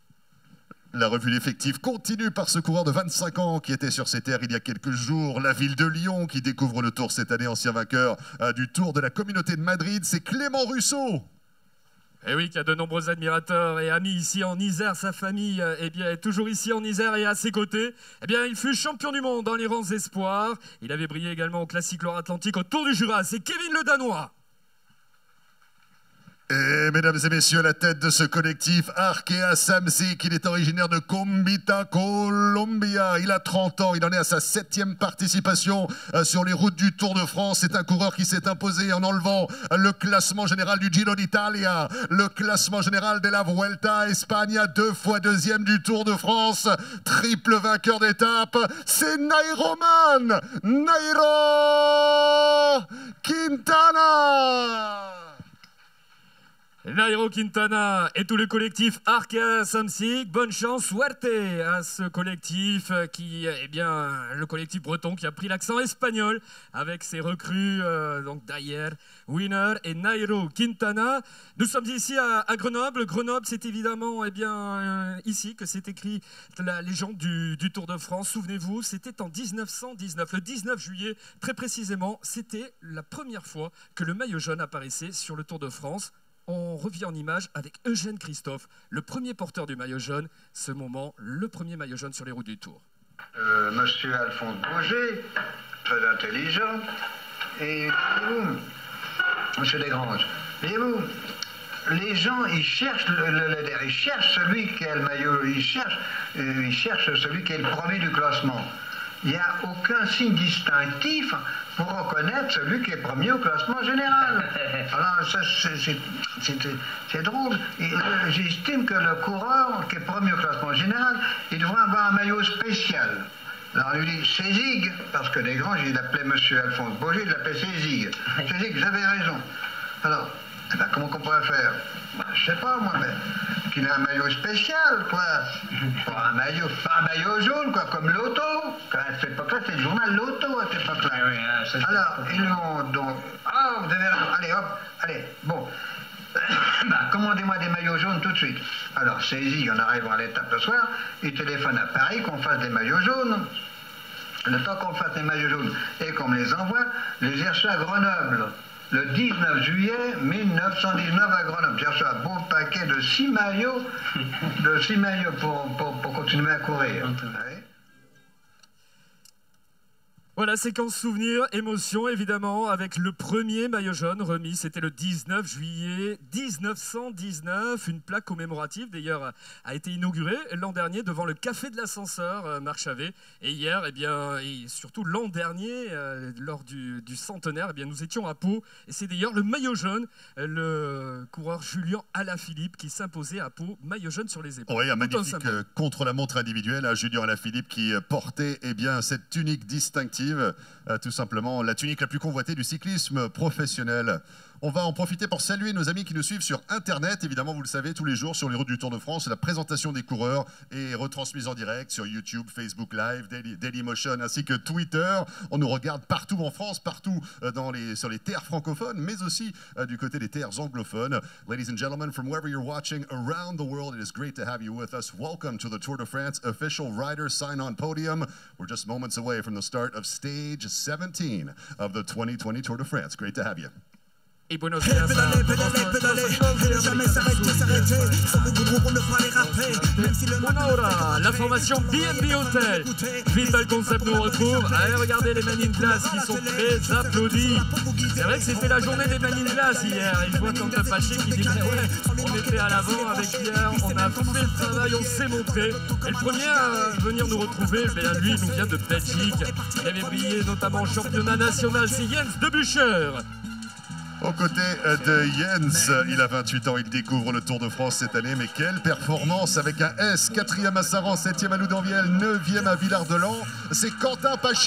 La revue d'effectifs continue par ce coureur de 25 ans qui était sur ces terres il y a quelques jours. La ville de Lyon qui découvre le Tour cette année, ancien vainqueur du Tour de la Communauté de Madrid. C'est Clément Russo. Et oui, qui a de nombreux admirateurs et amis ici en Isère. Sa famille est toujours ici en Isère et à ses côtés. Il fut champion du monde dans les rangs espoirs. Il avait brillé également au Classique Loire-Atlantique, au Tour du Jura. C'est Kevin le Danois. Et mesdames et messieurs, la tête de ce collectif Arkea Samsic, il est originaire de Combita, Colombia. Il a 30 ans, il en est à sa 7e participation sur les routes du Tour de France. C'est un coureur qui s'est imposé en enlevant le classement général du Giro d'Italia, le classement général de la Vuelta à Espagne, 2 fois 2e du Tour de France, triple vainqueur d'étape. C'est Nairoman, Nairo Quintana. Nairo Quintana et tout le collectif Arkea Samsic, bonne chance, suerte à ce collectif qui est le collectif breton qui a pris l'accent espagnol avec ses recrues, donc Dayer, Winner et Nairo Quintana. Nous sommes ici à Grenoble. Grenoble, c'est évidemment ici que s'est écrit la légende du Tour de France. Souvenez-vous, c'était en 1919, le 19 juillet, très précisément, c'était la première fois que le maillot jaune apparaissait sur le Tour de France. On revient en image avec Eugène Christophe, le premier porteur du maillot jaune. Ce moment, le premier maillot jaune sur les routes du Tour. Monsieur Alphonse Bourget, très intelligent. Et voyez-vous, Monsieur Desgranges, voyez-vous, les gens, ils cherchent ils cherchent celui qui a le maillot, ils cherchent celui qui est le premier du classement. il n'y a aucun signe distinctif pour reconnaître celui qui est premier au classement général. Alors, ça, c'est drôle. J'estime que le coureur qui est premier au classement général, il devrait avoir un maillot spécial. Alors, on lui dit Cézig, parce que Desgranges, il appelait M. Alphonse Boger, il l'appelait Cézig. Cézig, vous avez raison. Alors, eh ben, comment qu'on pourrait faire? Ben, je sais pas, moi, mais qu'il ait un maillot spécial, quoi. Pas un maillot jaune, quoi, comme Loto. À cette époque-là, c'était le journal Loto, à cette époque-là. Alors, ils lui ont donc... Ah, vous avez raison. Allez, hop, allez, bon. Bah, commandez-moi des maillots jaunes tout de suite. Alors, Cézig, on arrive à l'étape le soir, il téléphone à Paris qu'on fasse des maillots jaunes. Le temps qu'on fasse des maillots jaunes et qu'on me les envoie, les ai reçus à Grenoble. Le 19 juillet 1919 à Grenoble. J'ai reçu un beau paquet de 6 maillots, pour continuer à courir. Ouais. Voilà, séquence souvenir, émotion évidemment, avec le premier maillot jaune remis, c'était le 19 juillet 1919. Une plaque commémorative d'ailleurs a été inaugurée l'an dernier devant le Café de l'Ascenseur, Marc Chavet. Et hier, eh bien, et surtout l'an dernier, lors du centenaire, eh bien, nous étions à Pau. Et c'est d'ailleurs le maillot jaune, le coureur Julien Alaphilippe qui s'imposait à Pau, maillot jaune sur les épaules. Oui, un magnifique contre-la-montre individuelle, Julien Alaphilippe qui portait cette tunique distinctive. Tout simplement la tunique la plus convoitée du cyclisme professionnel. On va en profiter pour saluer nos amis qui nous suivent sur Internet. Évidemment, vous le savez, tous les jours sur les routes du Tour de France, la présentation des coureurs est retransmise en direct sur YouTube, Facebook Live, Dailymotion ainsi que Twitter. On nous regarde partout en France, partout sur les terres francophones, mais aussi du côté des terres anglophones. Ladies and gentlemen, from wherever you're watching around the world, it is great to have you with us. Welcome to the Tour de France official rider sign-on podium. We're just moments away from the start of stage 17 of the 2020 Tour de France. Great to have you. Et Buenos Aires, jamais s'arrêter, sur le goudron on ne fera les rapper. La formation BNB Hotel, Vital Concept nous retrouve. Allez, regardez les Men in Glass qui sont très applaudis. C'est vrai que c'était la journée des Men in Glass hier. Et je vois Quentin Paché qui dit ouais, on était à l'avant avec Pierre, on a fait le travail, on s'est montré. Et le premier à venir nous retrouver, lui, il nous vient de Belgique. Il avait brillé notamment en championnat national, c'est Jens de Bucher. Aux côtés de Jens, il a 28 ans, il découvre le Tour de France cette année, mais quelle performance avec un S, 4e à Saran, 7e à Loudunvielle, 9e à Villard-de-Lans, c'est Quentin Paché.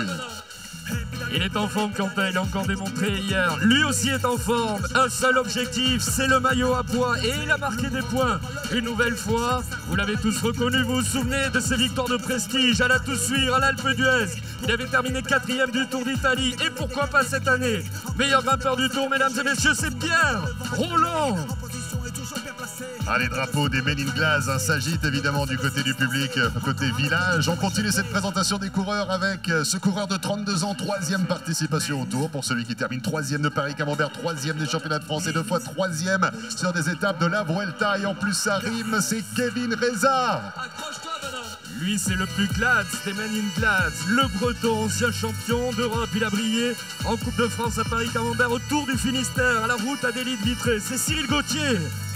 Il est en forme, Quentin, il a encore démontré hier. Lui aussi est en forme. Un seul objectif, c'est le maillot à poids. Et il a marqué des points. Une nouvelle fois, vous l'avez tous reconnu, vous vous souvenez de ses victoires de prestige à la Toussuire, à l'Alpe d'Huez. Il avait terminé 4e du Tour d'Italie. Et pourquoi pas cette année? Meilleur grimpeur du Tour, mesdames et messieurs, c'est Pierre Rolland. Ah, les drapeaux des Men in Glass s'agitent évidemment du côté du public, côté village. On continue cette présentation des coureurs avec ce coureur de 32 ans, 3e participation au Tour pour celui qui termine 3e de Paris-Camembert, 3e des championnats de France et 2 fois 3e sur des étapes de la Vuelta. Et en plus ça rime, c'est Kevin Reza. Lui, c'est le plus Glatz des Men in Glass, le breton, ancien champion d'Europe. Il a brillé en Coupe de France à Paris-Camembert, au Tour du Finistère, à la route à Delhi-de-Vitré. C'est Cyril Gauthier.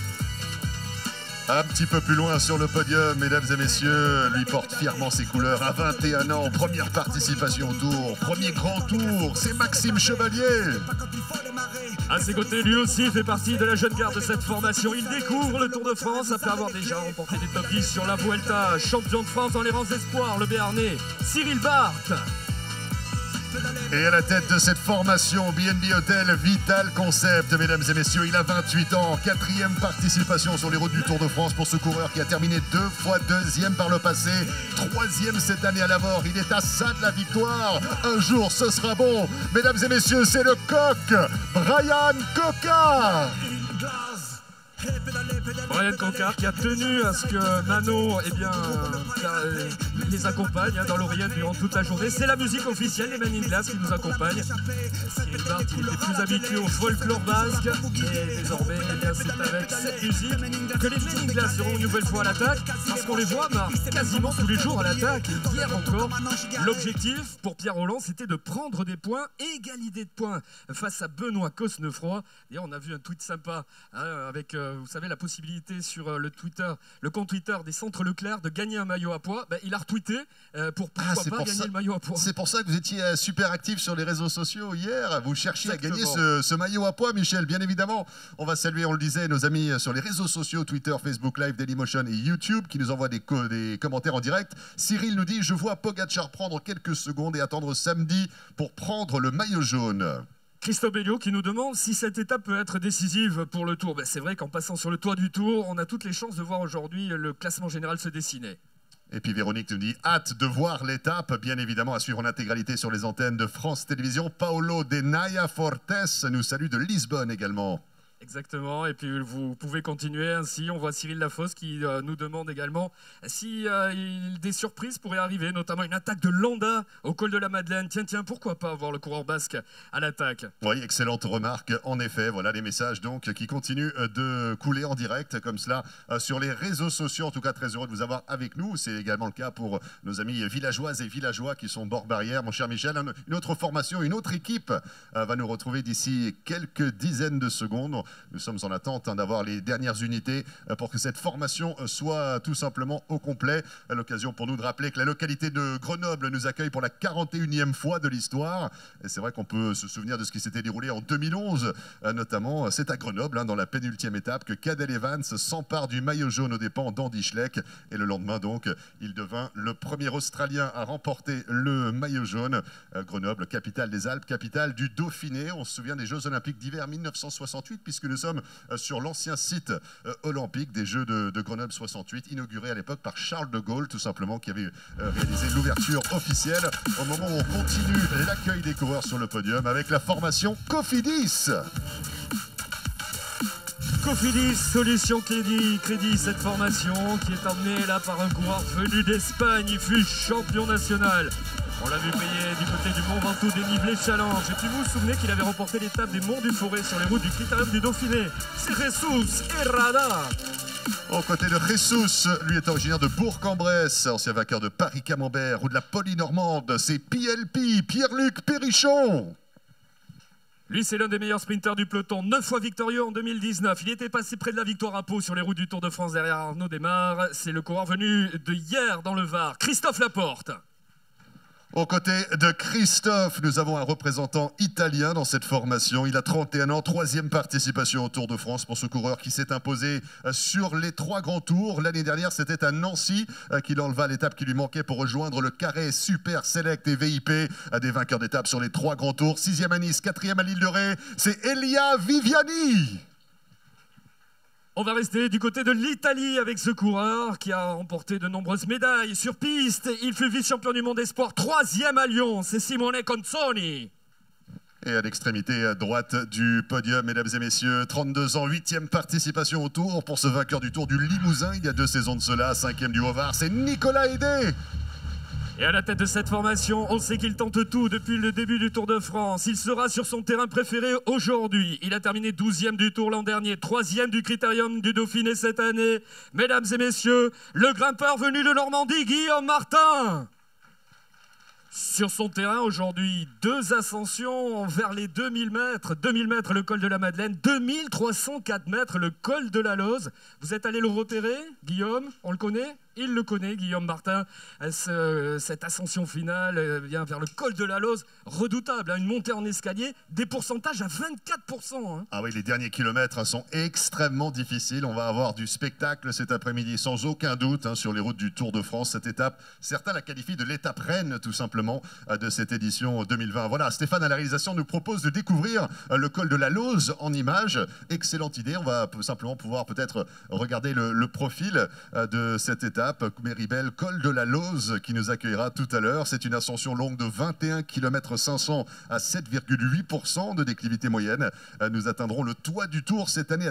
Un petit peu plus loin sur le podium, mesdames et messieurs, lui porte fièrement ses couleurs à 21 ans, première participation au Tour, premier grand Tour, c'est Maxime Chevalier. À ses côtés, lui aussi fait partie de la jeune garde de cette formation. Il découvre le Tour de France après avoir déjà remporté des top 10 sur la Vuelta. Champion de France dans les rangs espoirs, le Béarnais, Cyril Barthes. Et à la tête de cette formation, BNB Hotel Vital Concept, mesdames et messieurs, il a 28 ans, 4e participation sur les routes du Tour de France pour ce coureur qui a terminé 2 fois 2e par le passé, 3e cette année à la mort. Il est à ça de la victoire. Un jour, ce sera bon. Mesdames et messieurs, c'est le coq, Brian Coquard. Brian Coquard qui a tenu à ce que Manon les accompagne dans l'oreillette durant toute la journée. C'est la musique officielle des Men in Glass qui nous accompagne. Cyril Barthes, il était plus habitué au folklore basque et désormais c'est avec cette musique que les Men in Glass seront une nouvelle fois à l'attaque, parce qu'on les voit quasiment tous les jours à l'attaque. Hier encore, l'objectif pour Pierre Rolland, c'était de prendre des points, égalité de points face à Benoît Cosnefroy. D'ailleurs, on a vu un tweet sympa avec vous savez, la possibilité possibilité sur le compte Twitter des Centres Leclerc de gagner un maillot à pois. Il a retweeté pour pourquoi pas gagner le maillot à pois. C'est pour ça que vous étiez super actif sur les réseaux sociaux hier. Vous cherchiez à gagner Exactement. ce maillot à pois, Michel. Bien évidemment, on va saluer, on le disait, nos amis sur les réseaux sociaux, Twitter, Facebook Live, Dailymotion et YouTube, qui nous envoient des commentaires en direct. Cyril nous dit: je vois Pogacar prendre quelques secondes et attendre samedi pour prendre le maillot jaune. Christophe Belliot qui nous demande si cette étape peut être décisive pour le Tour. C'est vrai qu'en passant sur le toit du Tour, on a toutes les chances de voir aujourd'hui le classement général se dessiner. Et puis Véronique nous dit: hâte de voir l'étape, bien évidemment à suivre en intégralité sur les antennes de France Télévisions. Paolo De Naya Fortes nous salue de Lisbonne également. Exactement, et puis vous pouvez continuer ainsi. On voit Cyril Lafosse qui nous demande également si des surprises pourraient arriver, notamment une attaque de Landa au col de la Madeleine. Tiens, pourquoi pas avoir le coureur basque à l'attaque? Oui, excellente remarque. En effet, voilà les messages donc qui continuent de couler en direct comme cela sur les réseaux sociaux. En tout cas, très heureux de vous avoir avec nous. C'est également le cas pour nos amis villageoises et villageois qui sont bord barrière. Mon cher Michel, une autre formation, une autre équipe va nous retrouver d'ici quelques dizaines de secondes. Nous sommes en attente d'avoir les dernières unités pour que cette formation soit tout simplement au complet. L'occasion pour nous de rappeler que la localité de Grenoble nous accueille pour la 41e fois de l'histoire. Et c'est vrai qu'on peut se souvenir de ce qui s'était déroulé en 2011, notamment. C'est à Grenoble, dans la pénultième étape, que Cadel Evans s'empare du maillot jaune aux dépens d'Andy Schleck. Et le lendemain, donc, il devint le premier Australien à remporter le maillot jaune. Grenoble, capitale des Alpes, capitale du Dauphiné. On se souvient des Jeux Olympiques d'hiver 1968, puisque nous sommes sur l'ancien site olympique des Jeux de Grenoble 68, inauguré à l'époque par Charles de Gaulle, tout simplement, qui avait réalisé l'ouverture officielle. Au moment où on continue l'accueil des coureurs sur le podium avec la formation Cofidis. Cofidis, solution crédit, cette formation qui est emmenée là par un coureur venu d'Espagne. Il fut champion national. On l'a vu payer du côté du Mont Ventoux dénivelé challenge. Et puis vous vous souvenez qu'il avait remporté l'étape des Monts du Forêt sur les routes du Critérium du Dauphiné. C'est Jesus Herrada. Aux côtés de Jesus, lui est originaire de Bourg-en-Bresse, ancien vainqueur de Paris-Camembert ou de la Poly-Normande. C'est PLP, Pierre-Luc Périchon. Lui, c'est l'un des meilleurs sprinteurs du peloton, 9 fois victorieux en 2019. Il était passé près de la victoire à Pau sur les routes du Tour de France derrière Arnaud Desmar. C'est le coureur venu de hier dans le Var, Christophe Laporte. Aux côtés de Christophe, nous avons un représentant italien dans cette formation. Il a 31 ans, 3e participation au Tour de France pour ce coureur qui s'est imposé sur les 3 grands tours. L'année dernière, c'était à Nancy qu'il enleva l'étape qui lui manquait pour rejoindre le carré Super Select et VIP des vainqueurs d'étape sur les 3 grands tours. 6e à Nice, 4e à l'Île de Ré, c'est Elia Viviani. On va rester du côté de l'Italie avec ce coureur qui a remporté de nombreuses médailles sur piste. Il fut vice-champion du monde espoir, 3e à Lyon. C'est Simone Consoni. Et à l'extrémité droite du podium, mesdames et messieurs, 32 ans, 8e participation au Tour pour ce vainqueur du Tour du Limousin. Il y a 2 saisons de cela, 5e du Haut-Var, c'est Nicolas Hédé. Et à la tête de cette formation, on sait qu'il tente tout depuis le début du Tour de France. Il sera sur son terrain préféré aujourd'hui. Il a terminé 12e du Tour l'an dernier, 3e du Critérium du Dauphiné cette année. Mesdames et messieurs, le grimpeur venu de Normandie, Guillaume Martin. Sur son terrain aujourd'hui, 2 ascensions vers les 2000 mètres. 2000 mètres le col de la Madeleine, 2304 mètres le col de la Loze. Vous êtes allé le repérer, Guillaume? On le connaît? Il le connaît, Guillaume Martin. Cette ascension finale vient vers le col de la Loze, redoutable, une montée en escalier, des pourcentages à 24%. Ah oui, les derniers kilomètres sont extrêmement difficiles. On va avoir du spectacle cet après-midi, sans aucun doute, sur les routes du Tour de France. Cette étape, certains la qualifient de l'étape reine, tout simplement, de cette édition 2020. Voilà, Stéphane à la réalisation nous propose de découvrir le col de la Loze en images. Excellente idée. On va simplement pouvoir peut-être regarder le profil de cette étape. Méribel, col de la Loze qui nous accueillera tout à l'heure. C'est une ascension longue de 21 km 500 à 7,8% de déclivité moyenne. Nous atteindrons le toit du Tour cette année à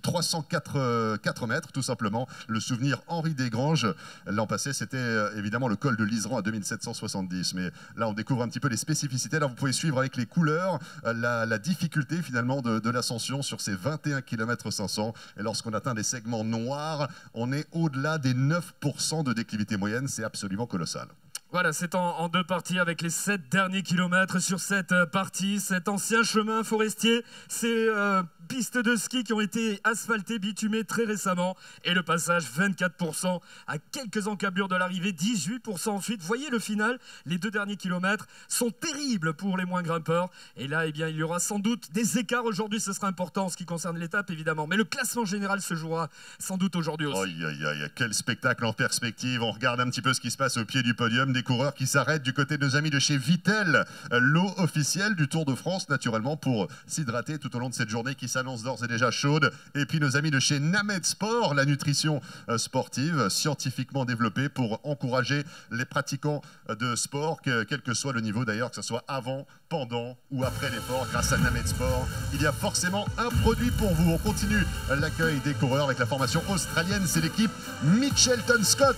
2304 mètres, tout simplement. Le souvenir Henri Desgranges. L'an passé, c'était évidemment le col de l'Iseran à 2770. Mais là, on découvre un petit peu les spécificités. Là, vous pouvez suivre avec les couleurs la difficulté finalement de l'ascension sur ces 21 km 500. Et lorsqu'on atteint des segments noirs, on est au-delà des 9% de déclivité moyenne, c'est absolument colossal. Voilà, c'est en deux parties avec les 7 derniers kilomètres sur cette partie. Cet ancien chemin forestier, ces pistes de ski qui ont été asphaltées, bitumées très récemment. Et le passage, 24% à quelques encablures de l'arrivée, 18% ensuite. Voyez le final, les 2 derniers kilomètres sont terribles pour les moins grimpeurs. Et là, eh bien, il y aura sans doute des écarts. Aujourd'hui, ce sera important en ce qui concerne l'étape, évidemment. Mais le classement général se jouera sans doute aujourd'hui aussi. Aïe, aïe, aïe, quel spectacle en perspective. On regarde un petit peu ce qui se passe au pied du podium. Des coureurs qui s'arrêtent du côté de nos amis de chez Vittel. L'eau officielle du Tour de France, naturellement, pour s'hydrater tout au long de cette journée qui s'annonce d'ores et déjà chaude. Et puis nos amis de chez Named Sport, la nutrition sportive scientifiquement développée pour encourager les pratiquants de sport, quel que soit le niveau d'ailleurs, que ce soit avant, pendant ou après l'effort. Grâce à Named Sport, il y a forcément un produit pour vous. On continue l'accueil des coureurs avec la formation australienne. C'est l'équipe Mitchelton Scott.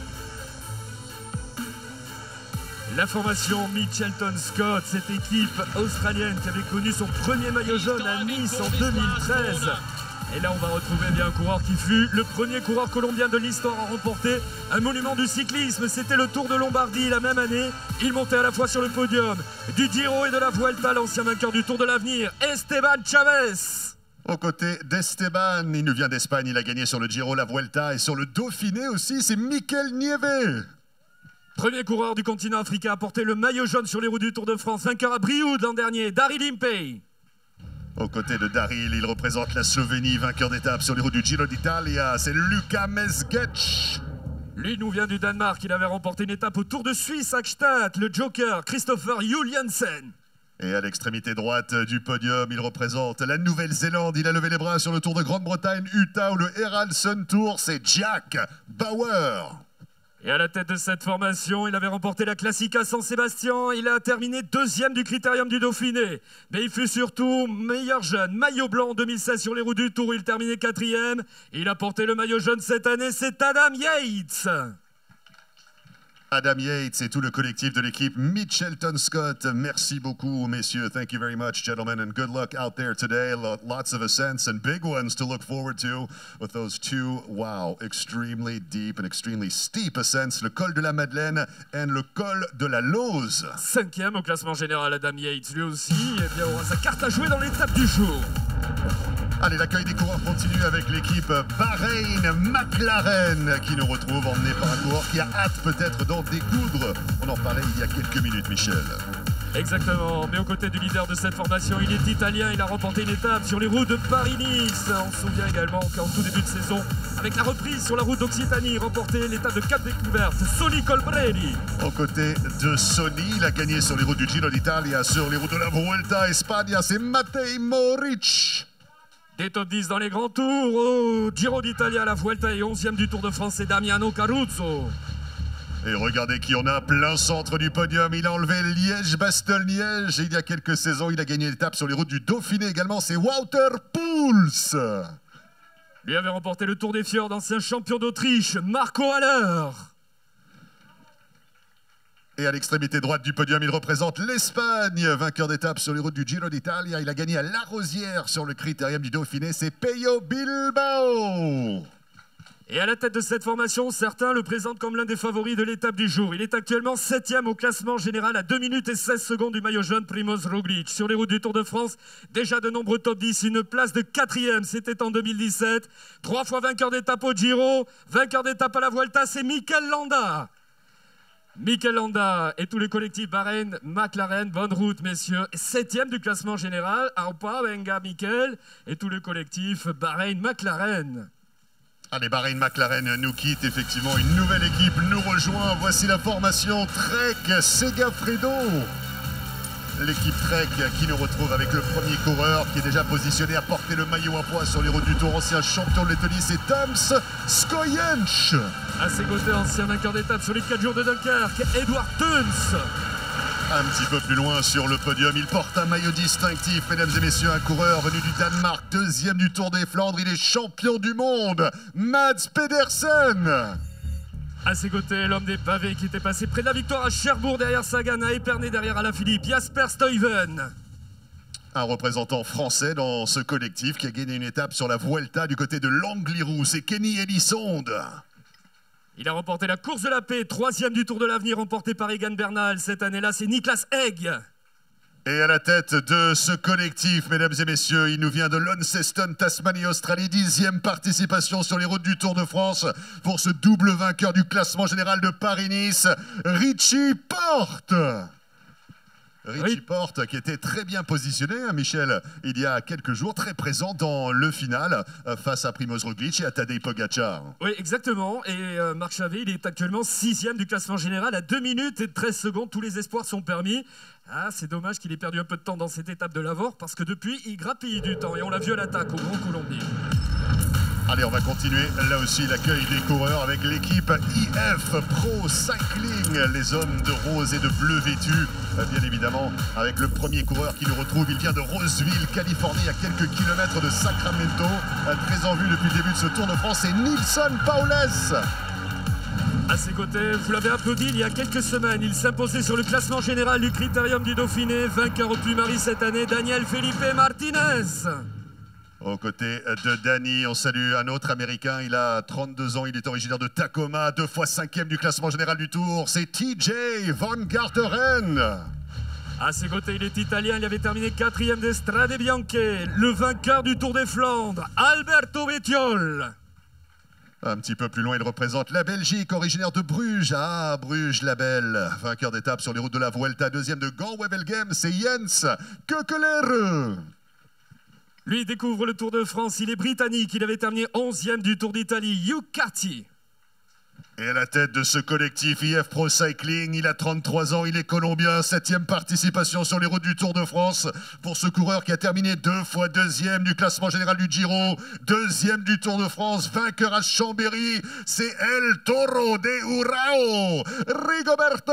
La formation Mitchelton Scott, cette équipe australienne qui avait connu son premier maillot jaune à Nice en 2013. Et là, on va retrouver bien un coureur qui fut le premier coureur colombien de l'histoire à remporter un monument du cyclisme. C'était le Tour de Lombardie la même année. Il montait à la fois sur le podium du Giro et de la Vuelta, l'ancien vainqueur du Tour de l'Avenir, Esteban Chavez. Aux côtés d'Esteban, il nous vient d'Espagne, il a gagné sur le Giro, la Vuelta et sur le Dauphiné aussi, c'est Mikel Nieve. Premier coureur du continent africain à porter le maillot jaune sur les routes du Tour de France, vainqueur à Brioude l'an dernier, Daryl Impey. Aux côtés de Daryl, il représente la Slovénie, vainqueur d'étape sur les routes du Giro d'Italia, c'est Luka Mesgetch. Lui nous vient du Danemark, il avait remporté une étape au Tour de Suisse à Gstaad, le Joker, Christopher Juliansen. Et à l'extrémité droite du podium, il représente la Nouvelle-Zélande. Il a levé les bras sur le Tour de Grande-Bretagne, Utah ou le Herald Sun Tour, c'est Jack Bauer. Et à la tête de cette formation, il avait remporté la Classica San Sébastien. Il a terminé 2e du Critérium du Dauphiné. Mais il fut surtout meilleur jeune. Maillot blanc en 2016 sur les routes du Tour. Il terminait 4e. Il a porté le maillot jaune cette année. C'est Adam Yates. Adam Yates et tout le collectif de l'équipe Mitchelton Scott. Merci beaucoup, messieurs. Thank you very much, gentlemen, and good luck out there today. Lots of ascents and big ones to look forward to with those 2, wow, extremely deep and extremely steep ascents, le col de la Madeleine et le col de la Lose. 5e au classement général, Adam Yates, lui aussi, eh bien, aura sa carte à jouer dans l'étape du jour. Allez, l'accueil des coureurs continue avec l'équipe Bahreïn-McLaren qui nous retrouve emmené par un coureur qui a hâte peut-être d'en découdre. On en parlait il y a quelques minutes, Michel. Exactement, mais aux côtés du leader de cette formation, il est italien, il a remporté une étape sur les routes de Paris-Nice. On se souvient également qu'en tout début de saison, avec la reprise sur la route d'Occitanie, remporté l'étape de Cap Découverte, Sonny Colbrelli. Aux côtés de Sonny, il a gagné sur les routes du Giro d'Italia, sur les routes de la Vuelta España, c'est Matej Moric. Des top 10 dans les grands tours, au Giro d'Italia, la Vuelta et 11e du Tour de France, c'est Damiano Caruso. Et regardez qui on a plein centre du podium. Il a enlevé Liège-Bastogne-Liège. Et il y a quelques saisons, il a gagné l'étape sur les routes du Dauphiné également. C'est Wouter Poels. Lui avait remporté le Tour des Fjords, ancien champion d'Autriche, Marco Haller. Et à l'extrémité droite du podium, il représente l'Espagne, vainqueur d'étape sur les routes du Giro d'Italia. Il a gagné à La Rosière sur le Critérium du Dauphiné. C'est Pello Bilbao. Et à la tête de cette formation, certains le présentent comme l'un des favoris de l'étape du jour. Il est actuellement 7e au classement général à 2 minutes et 16 secondes du maillot jaune, Primoz Roglic. Sur les routes du Tour de France, déjà de nombreux top 10, une place de 4e, c'était en 2017. 3 fois vainqueur d'étape au Giro, vainqueur d'étape à la Vuelta, c'est Mikel Landa. Mikel Landa et tous les collectifs Bahreïn-McLaren, bonne route messieurs. 7e du classement général, Aupa, Venga, Mikel et tous les collectifs Bahreïn-McLaren. Allez, Bahreïn-McLaren nous quitte, effectivement, une nouvelle équipe nous rejoint. Voici la formation Trek Segafredo. L'équipe Trek qui nous retrouve avec le premier coureur qui est déjà positionné à porter le maillot à pois sur les routes du Tour, ancien champion de Lettonie, c'est Tams Skojench. À ses côtés, ancien vainqueur d'étape sur les 4 jours de Dunkerque, Edward Teuns. Un petit peu plus loin sur le podium, il porte un maillot distinctif, mesdames et messieurs, un coureur venu du Danemark, 2e du Tour des Flandres, il est champion du monde, Mads Pedersen. À ses côtés, l'homme des pavés qui était passé près de la victoire à Cherbourg derrière Sagan, à Épernay derrière Alaphilippe, Jasper Stuyven. Un représentant français dans ce collectif qui a gagné une étape sur la Vuelta du côté de l'Angliru, c'est Kenny Elissonde. Il a remporté la course de la paix, 3e du Tour de l'Avenir, remporté par Egan Bernal. Cette année-là, c'est Niklas Egg. Et à la tête de ce collectif, mesdames et messieurs, il nous vient de Launceston, Tasmanie, Australie, 10e participation sur les routes du Tour de France pour ce double vainqueur du classement général de Paris-Nice, Richie Porte. Richie Porte qui était très bien positionné, hein, Michel, il y a quelques jours, très présent dans le final face à Primož Roglič et à Tadej Pogačar. Oui, exactement. Et Marc Chavé, il est actuellement 6e du classement général à 2 minutes et 13 secondes. Tous les espoirs sont permis. Ah, c'est dommage qu'il ait perdu un peu de temps dans cette étape de l'Avor parce que depuis, il grappille du temps et on l'a vu à l'attaque au Grand Colombier. Allez, on va continuer là aussi l'accueil des coureurs avec l'équipe IF Pro Cycling, les hommes de rose et de bleu vêtus, bien évidemment, avec le premier coureur qui nous retrouve. Il vient de Roseville, Californie, à quelques kilomètres de Sacramento, très en vue depuis le début de ce Tour de France, c'est Nilsson Paules. À ses côtés, vous l'avez applaudi il y a quelques semaines, il s'imposait sur le classement général du Critérium du Dauphiné, vainqueur au Puy-Marie cette année, Daniel Felipe Martinez. Aux côtés de Danny, on salue un autre Américain, il a 32 ans, il est originaire de Tacoma, 2 fois 5e du classement général du Tour, c'est TJ Van Garderen. À ses côtés, il est italien, il avait terminé 4e des Strade Bianche, le vainqueur du Tour des Flandres, Alberto Bettiol. Un petit peu plus loin, il représente la Belgique, originaire de Bruges. Ah, Bruges, la belle. Vainqueur d'étape sur les routes de la Vuelta, 2e de Gand-Wevelgem, c'est Jens Keukeler. Lui découvre le Tour de France, il est britannique, il avait terminé 11e du Tour d'Italie, Hugh Carty. Et à la tête de ce collectif IF Pro Cycling, il a 33 ans, il est colombien, 7e participation sur les routes du Tour de France pour ce coureur qui a terminé 2 fois 2e du classement général du Giro, 2e du Tour de France, vainqueur à Chambéry, c'est El Toro de Urao, Rigoberto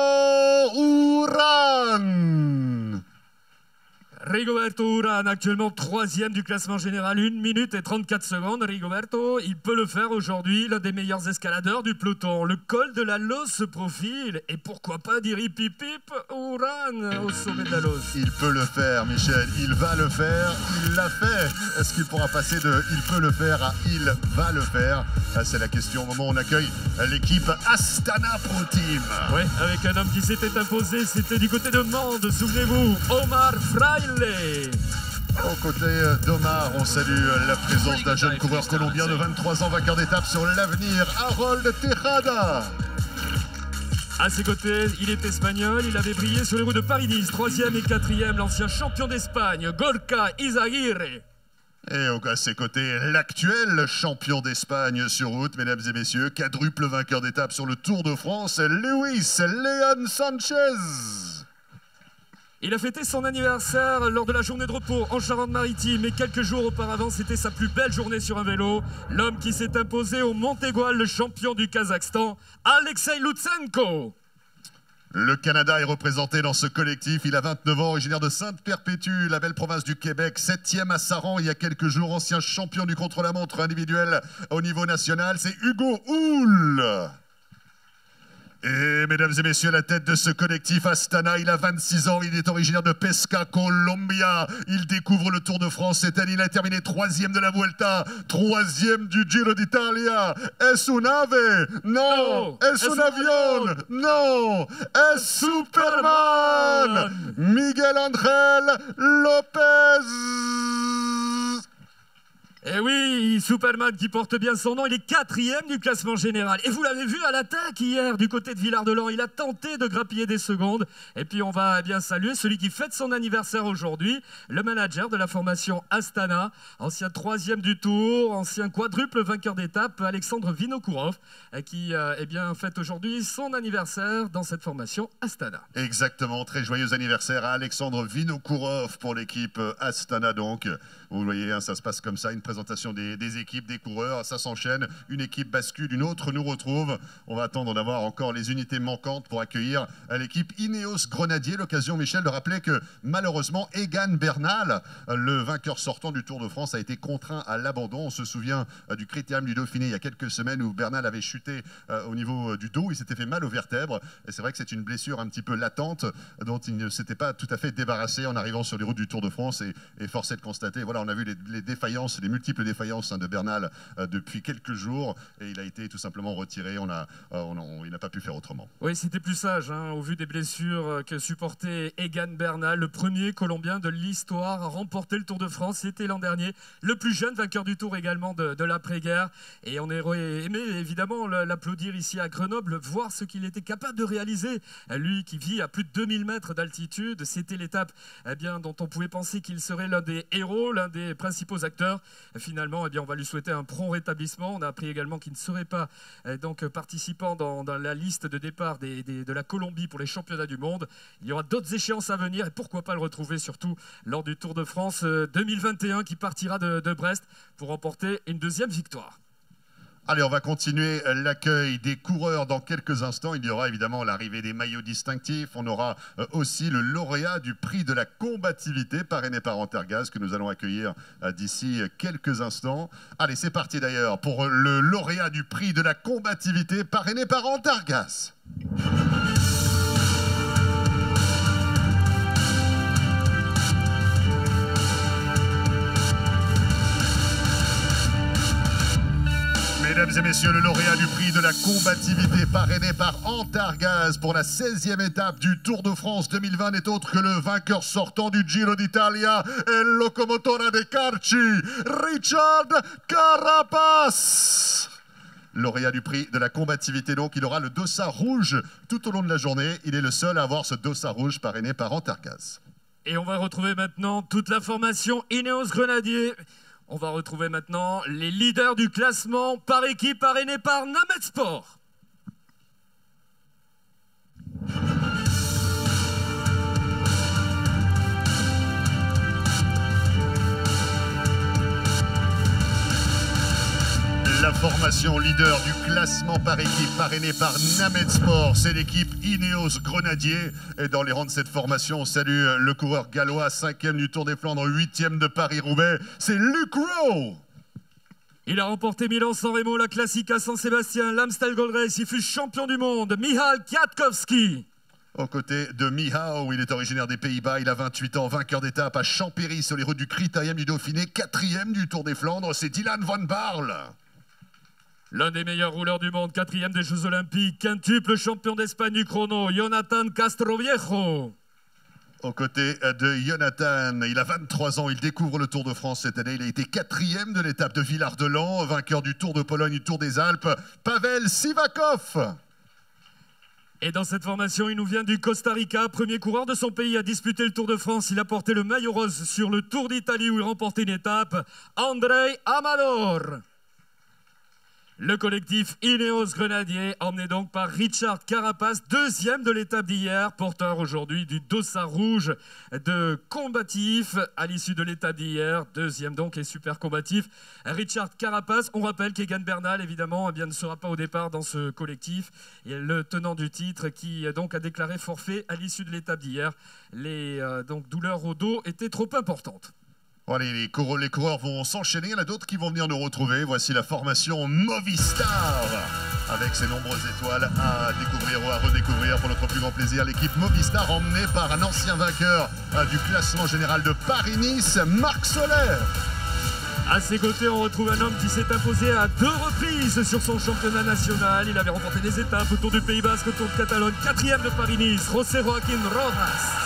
Urán. Rigoberto Urán, actuellement 3e du classement général, 1 minute et 34 secondes. Rigoberto, il peut le faire aujourd'hui, l'un des meilleurs escaladeurs du peloton. Le col de la Loz se profile, et pourquoi pas dire hip hip hip Urán au sommet de la Loz. Il peut le faire, Michel, il va le faire, il l'a fait. Est-ce qu'il pourra passer de il peut le faire à il va le faire? C'est la question au moment où on accueille l'équipe Astana Pro Team. Oui, avec un homme qui s'était imposé, c'était du côté de Mende, souvenez-vous, Omar Fraile. Aux côtés d'Omar, on salue la présence d'un jeune coureur colombien de 23 ans, vainqueur d'étape sur l'avenir, Harold Tejada. À ses côtés, il est espagnol, il avait brillé sur les routes de Paris-Nice, 3e et 4e, l'ancien champion d'Espagne, Gorka Izaguirre. Et à ses côtés, l'actuel champion d'Espagne sur route, mesdames et messieurs, quadruple vainqueur d'étape sur le Tour de France, Luis Leon Sanchez. Il a fêté son anniversaire lors de la journée de repos en Charente-Maritime et quelques jours auparavant, c'était sa plus belle journée sur un vélo. L'homme qui s'est imposé au Montégoal, le champion du Kazakhstan, Alexei Lutsenko. Le Canada est représenté dans ce collectif. Il a 29 ans, originaire de Sainte-Perpétue, la belle province du Québec. 7e à Saran il y a quelques jours, ancien champion du contre-la-montre individuel au niveau national. C'est Hugo Houle. Et mesdames et messieurs, à la tête de ce collectif Astana, il a 26 ans, il est originaire de Pesca, Colombia. Il découvre le Tour de France cette année, il a terminé 3e de la Vuelta, 3e du Giro d'Italia. Es un ave? Non. Es un avion? Non. Es Superman? Miguel Ángel López. Eh oui, Superman qui porte bien son nom, il est 4e du classement général. Et vous l'avez vu à l'attaque hier du côté de Villard-de-Lans, il a tenté de grappiller des secondes. Et puis on va bien saluer celui qui fête son anniversaire aujourd'hui, le manager de la formation Astana, ancien 3e du Tour, ancien quadruple vainqueur d'étape, Alexandre Vinokourov, qui fête aujourd'hui son anniversaire dans cette formation Astana. Exactement, très joyeux anniversaire à Alexandre Vinokourov pour l'équipe Astana donc. Vous voyez, hein, ça se passe comme ça, une présentation des équipes, des coureurs, ça s'enchaîne, une équipe bascule, une autre nous retrouve. On va attendre d'avoir encore les unités manquantes pour accueillir l'équipe Ineos Grenadier. L'occasion, Michel, de rappeler que malheureusement, Egan Bernal, le vainqueur sortant du Tour de France, a été contraint à l'abandon. On se souvient du Critérium du Dauphiné il y a quelques semaines où Bernal avait chuté au niveau du dos, il s'était fait mal aux vertèbres. Et c'est vrai que c'est une blessure un petit peu latente dont il ne s'était pas tout à fait débarrassé en arrivant sur les routes du Tour de France. Et force est de constater, voilà, on a vu les défaillances, les multiples défaillances de Bernal depuis quelques jours et il a été tout simplement retiré. Il n'a pas pu faire autrement. Oui, c'était plus sage, hein, au vu des blessures que supportait Egan Bernal, le premier Colombien de l'histoire à remporter le Tour de France. C'était l'an dernier, le plus jeune vainqueur du Tour également de l'après-guerre. Et on aurait aimé évidemment l'applaudir ici à Grenoble, voir ce qu'il était capable de réaliser. Lui qui vit à plus de 2000 mètres d'altitude, c'était l'étape dont on pouvait penser qu'il serait l'un des héros, l'un des principaux acteurs. Finalement, on va lui souhaiter un prompt rétablissement. On a appris également qu'il ne serait pas donc participant dans la liste de départ de la Colombie pour les championnats du monde. Il y aura d'autres échéances à venir et pourquoi pas le retrouver surtout lors du Tour de France 2021 qui partira de Brest pour remporter une deuxième victoire. Allez, on va continuer l'accueil des coureurs dans quelques instants. Il y aura évidemment l'arrivée des maillots distinctifs. On aura aussi le lauréat du prix de la combativité parrainé par Antargaz que nous allons accueillir d'ici quelques instants. Allez, c'est parti d'ailleurs pour le lauréat du prix de la combativité parrainé par Antargaz. Mesdames et messieurs, le lauréat du prix de la combativité parrainé par Antargaz pour la 16e étape du Tour de France 2020 n'est autre que le vainqueur sortant du Giro d'Italia et le locomotora de Carci, Richard Carapaz. Lauréat du prix de la combativité, donc il aura le dossard rouge tout au long de la journée. Il est le seul à avoir ce dossard rouge parrainé par Antargaz. Et on va retrouver maintenant toute la formation Ineos Grenadier. On va retrouver maintenant les leaders du classement par équipe parrainé par Named Sport. La formation leader du classement par équipe parrainée par Named Sport, c'est l'équipe Ineos Grenadier. Et dans les rangs de cette formation, on salue le coureur gallois, 5e du Tour des Flandres, 8e de Paris-Roubaix, c'est Luke Rowe. Il a remporté Milan-San Remo, la Classica San-Sébastien, l'Amstel Gold Race, il fut champion du monde, Michał Kwiatkowski. Aux côtés de Michał, il est originaire des Pays-Bas, il a 28 ans, vainqueur d'étape à Champéry sur les routes du Critérium du Dauphiné, 4e du Tour des Flandres, c'est Dylan van Baarle. L'un des meilleurs rouleurs du monde, 4e des Jeux Olympiques, quintuple champion d'Espagne du chrono, Jonathan Castroviejo. Aux côtés de Jonathan, il a 23 ans, il découvre le Tour de France cette année. Il a été 4e de l'étape de Villard-de-Lans, vainqueur du Tour de Pologne, du Tour des Alpes, Pavel Sivakov. Et dans cette formation, il nous vient du Costa Rica, premier coureur de son pays à disputer le Tour de France. Il a porté le maillot rose sur le Tour d'Italie où il remportait une étape, Andrei Amador. Le collectif Ineos Grenadier, emmené donc par Richard Carapaz, 2e de l'étape d'hier, porteur aujourd'hui du dossard rouge de combatif à l'issue de l'étape d'hier, 2e donc et super combatif. Richard Carapaz, on rappelle qu'Egan Bernal évidemment ne sera pas au départ dans ce collectif. Et le tenant du titre qui donc a déclaré forfait à l'issue de l'étape d'hier. Les donc douleurs au dos étaient trop importantes. Bon, allez, les coureurs vont s'enchaîner, il y en a d'autres qui vont venir nous retrouver. Voici la formation Movistar, avec ses nombreuses étoiles à découvrir ou à redécouvrir pour notre plus grand plaisir. L'équipe Movistar emmenée par un ancien vainqueur du classement général de Paris-Nice, Marc Soler. À ses côtés, on retrouve un homme qui s'est imposé à 2 reprises sur son championnat national. Il avait remporté des étapes autour du Pays Basque, autour de Catalogne, 4e de Paris-Nice, José Joaquín Rojas.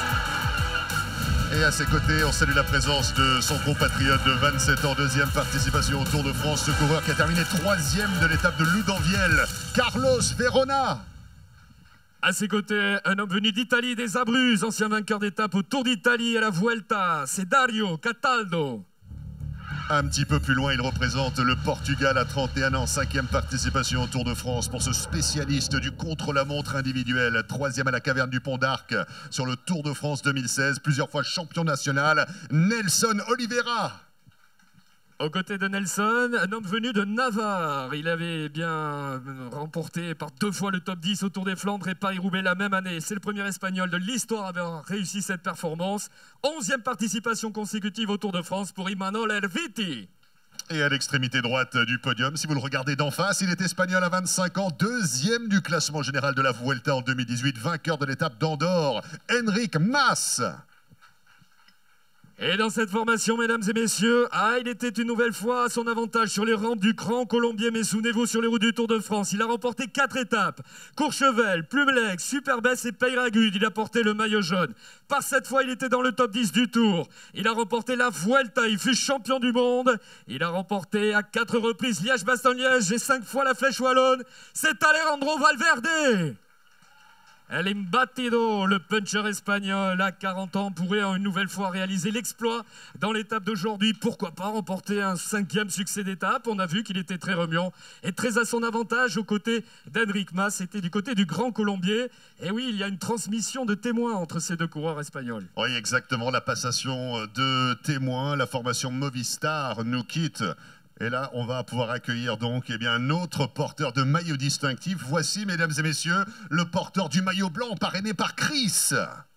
Et à ses côtés, on salue la présence de son compatriote de 27 ans, 2e participation au Tour de France, ce coureur qui a terminé 3e de l'étape de Ludanviel, Carlos Verona. À ses côtés, un homme venu d'Italie, des Abruzzes, ancien vainqueur d'étape au Tour d'Italie et à la Vuelta, c'est Dario Cataldo. Un petit peu plus loin, il représente le Portugal à 31 ans, 5e participation au Tour de France pour ce spécialiste du contre-la-montre individuel, 3e à la Caverne du Pont d'Arc sur le Tour de France 2016, plusieurs fois champion national, Nelson Oliveira. Aux côtés de Nelson, un homme venu de Navarre. Il avait bien remporté par 2 fois le top 10 au Tour des Flandres et Paris-Roubaix la même année. C'est le premier Espagnol de l'histoire à avoir réussi cette performance. 11e participation consécutive au Tour de France pour Imanol Erviti. Et à l'extrémité droite du podium, si vous le regardez d'en face, il est espagnol à 25 ans, 2e du classement général de la Vuelta en 2018, vainqueur de l'étape d'Andorre, Enric Mas. Et dans cette formation, mesdames et messieurs, il était une nouvelle fois à son avantage sur les rampes du Grand Colombier. Mais souvenez-vous, sur les routes du Tour de France, il a remporté 4 étapes. Courchevel, Plumelec, Superbès et Peyragudes. Il a porté le maillot jaune. Par cette fois, il était dans le top 10 du Tour. Il a remporté la Vuelta, il fut champion du monde. Il a remporté à 4 reprises Liège-Bastogne-Liège et 5 fois la Flèche Wallonne. C'est Alejandro Valverde. El Imbatido, le puncher espagnol, à 40 ans, pourrait une nouvelle fois réaliser l'exploit dans l'étape d'aujourd'hui. Pourquoi pas remporter un 5e succès d'étape? On a vu qu'il était très remuant et très à son avantage aux côtés d'Enric Mas. C'était du côté du Grand Colombier. Et oui, il y a une transmission de témoins entre ces deux coureurs espagnols. Oui, exactement, la passation de témoins. La formation Movistar nous quitte. Et là, on va pouvoir accueillir donc un autre porteur de maillot distinctif. Voici, mesdames et messieurs, le porteur du maillot blanc parrainé par Chris.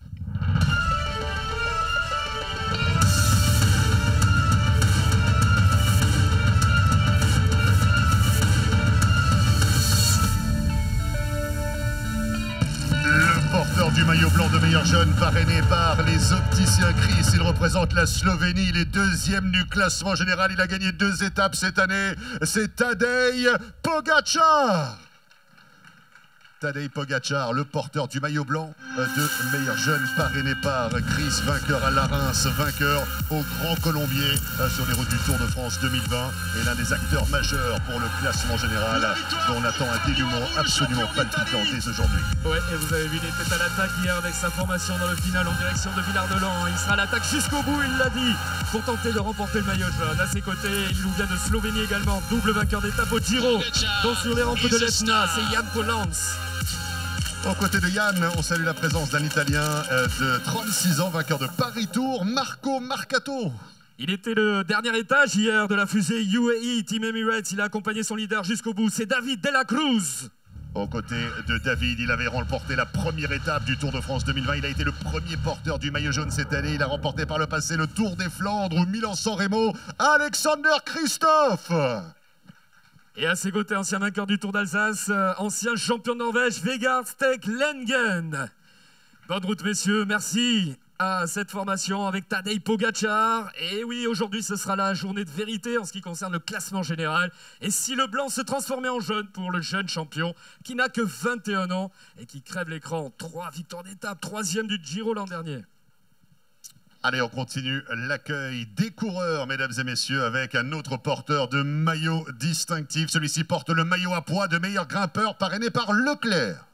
Porteur du maillot blanc de meilleur jeune, parrainé par les opticiens Chris. Il représente la Slovénie, il est 2e du classement général. Il a gagné 2 étapes cette année. C'est Tadej Pogačar. Tadej Pogačar, le porteur du maillot blanc de meilleur jeune, parrainé par Chris, vainqueur à Larens, vainqueur au Grand Colombier sur les routes du Tour de France 2020 et l'un des acteurs majeurs pour le classement général dont on attend un dénouement absolument palpitant dès aujourd'hui. Ouais, et vous avez vu, il était à l'attaque hier avec sa formation dans le final en direction de Villard-de-Lans. Il sera à l'attaque jusqu'au bout, il l'a dit, pour tenter de remporter le maillot jaune. À ses côtés, il nous vient de Slovénie également, double vainqueur d'étape au Giro, dont sur les rampes de l'Etna, c'est Jan Polans. Aux côtés de Yann, on salue la présence d'un Italien de 36 ans, vainqueur de Paris-Tour, Marco Marcato. Il était le dernier étage hier de la fusée UAE Team Emirates. Il a accompagné son leader jusqu'au bout, c'est David de la Cruz. Aux côtés de David, il avait remporté la première étape du Tour de France 2020. Il a été le premier porteur du maillot jaune cette année. Il a remporté par le passé le Tour des Flandres ou Milan-San Remo. Alexander Kristoff. Et à ses côtés, ancien vainqueur du Tour d'Alsace, ancien champion de Norvège, Vegard Stek Lengen. Bonne route, messieurs, merci à cette formation avec Tadej Pogačar. Et oui, aujourd'hui, ce sera la journée de vérité en ce qui concerne le classement général. Et si le blanc se transformait en jaune pour le jeune champion qui n'a que 21 ans et qui crève l'écran, 3 victoires d'étape, 3e du Giro l'an dernier. Allez, on continue l'accueil des coureurs, mesdames et messieurs, avec un autre porteur de maillot distinctif. Celui-ci porte le maillot à poids de meilleur grimpeur, parrainé par Leclerc.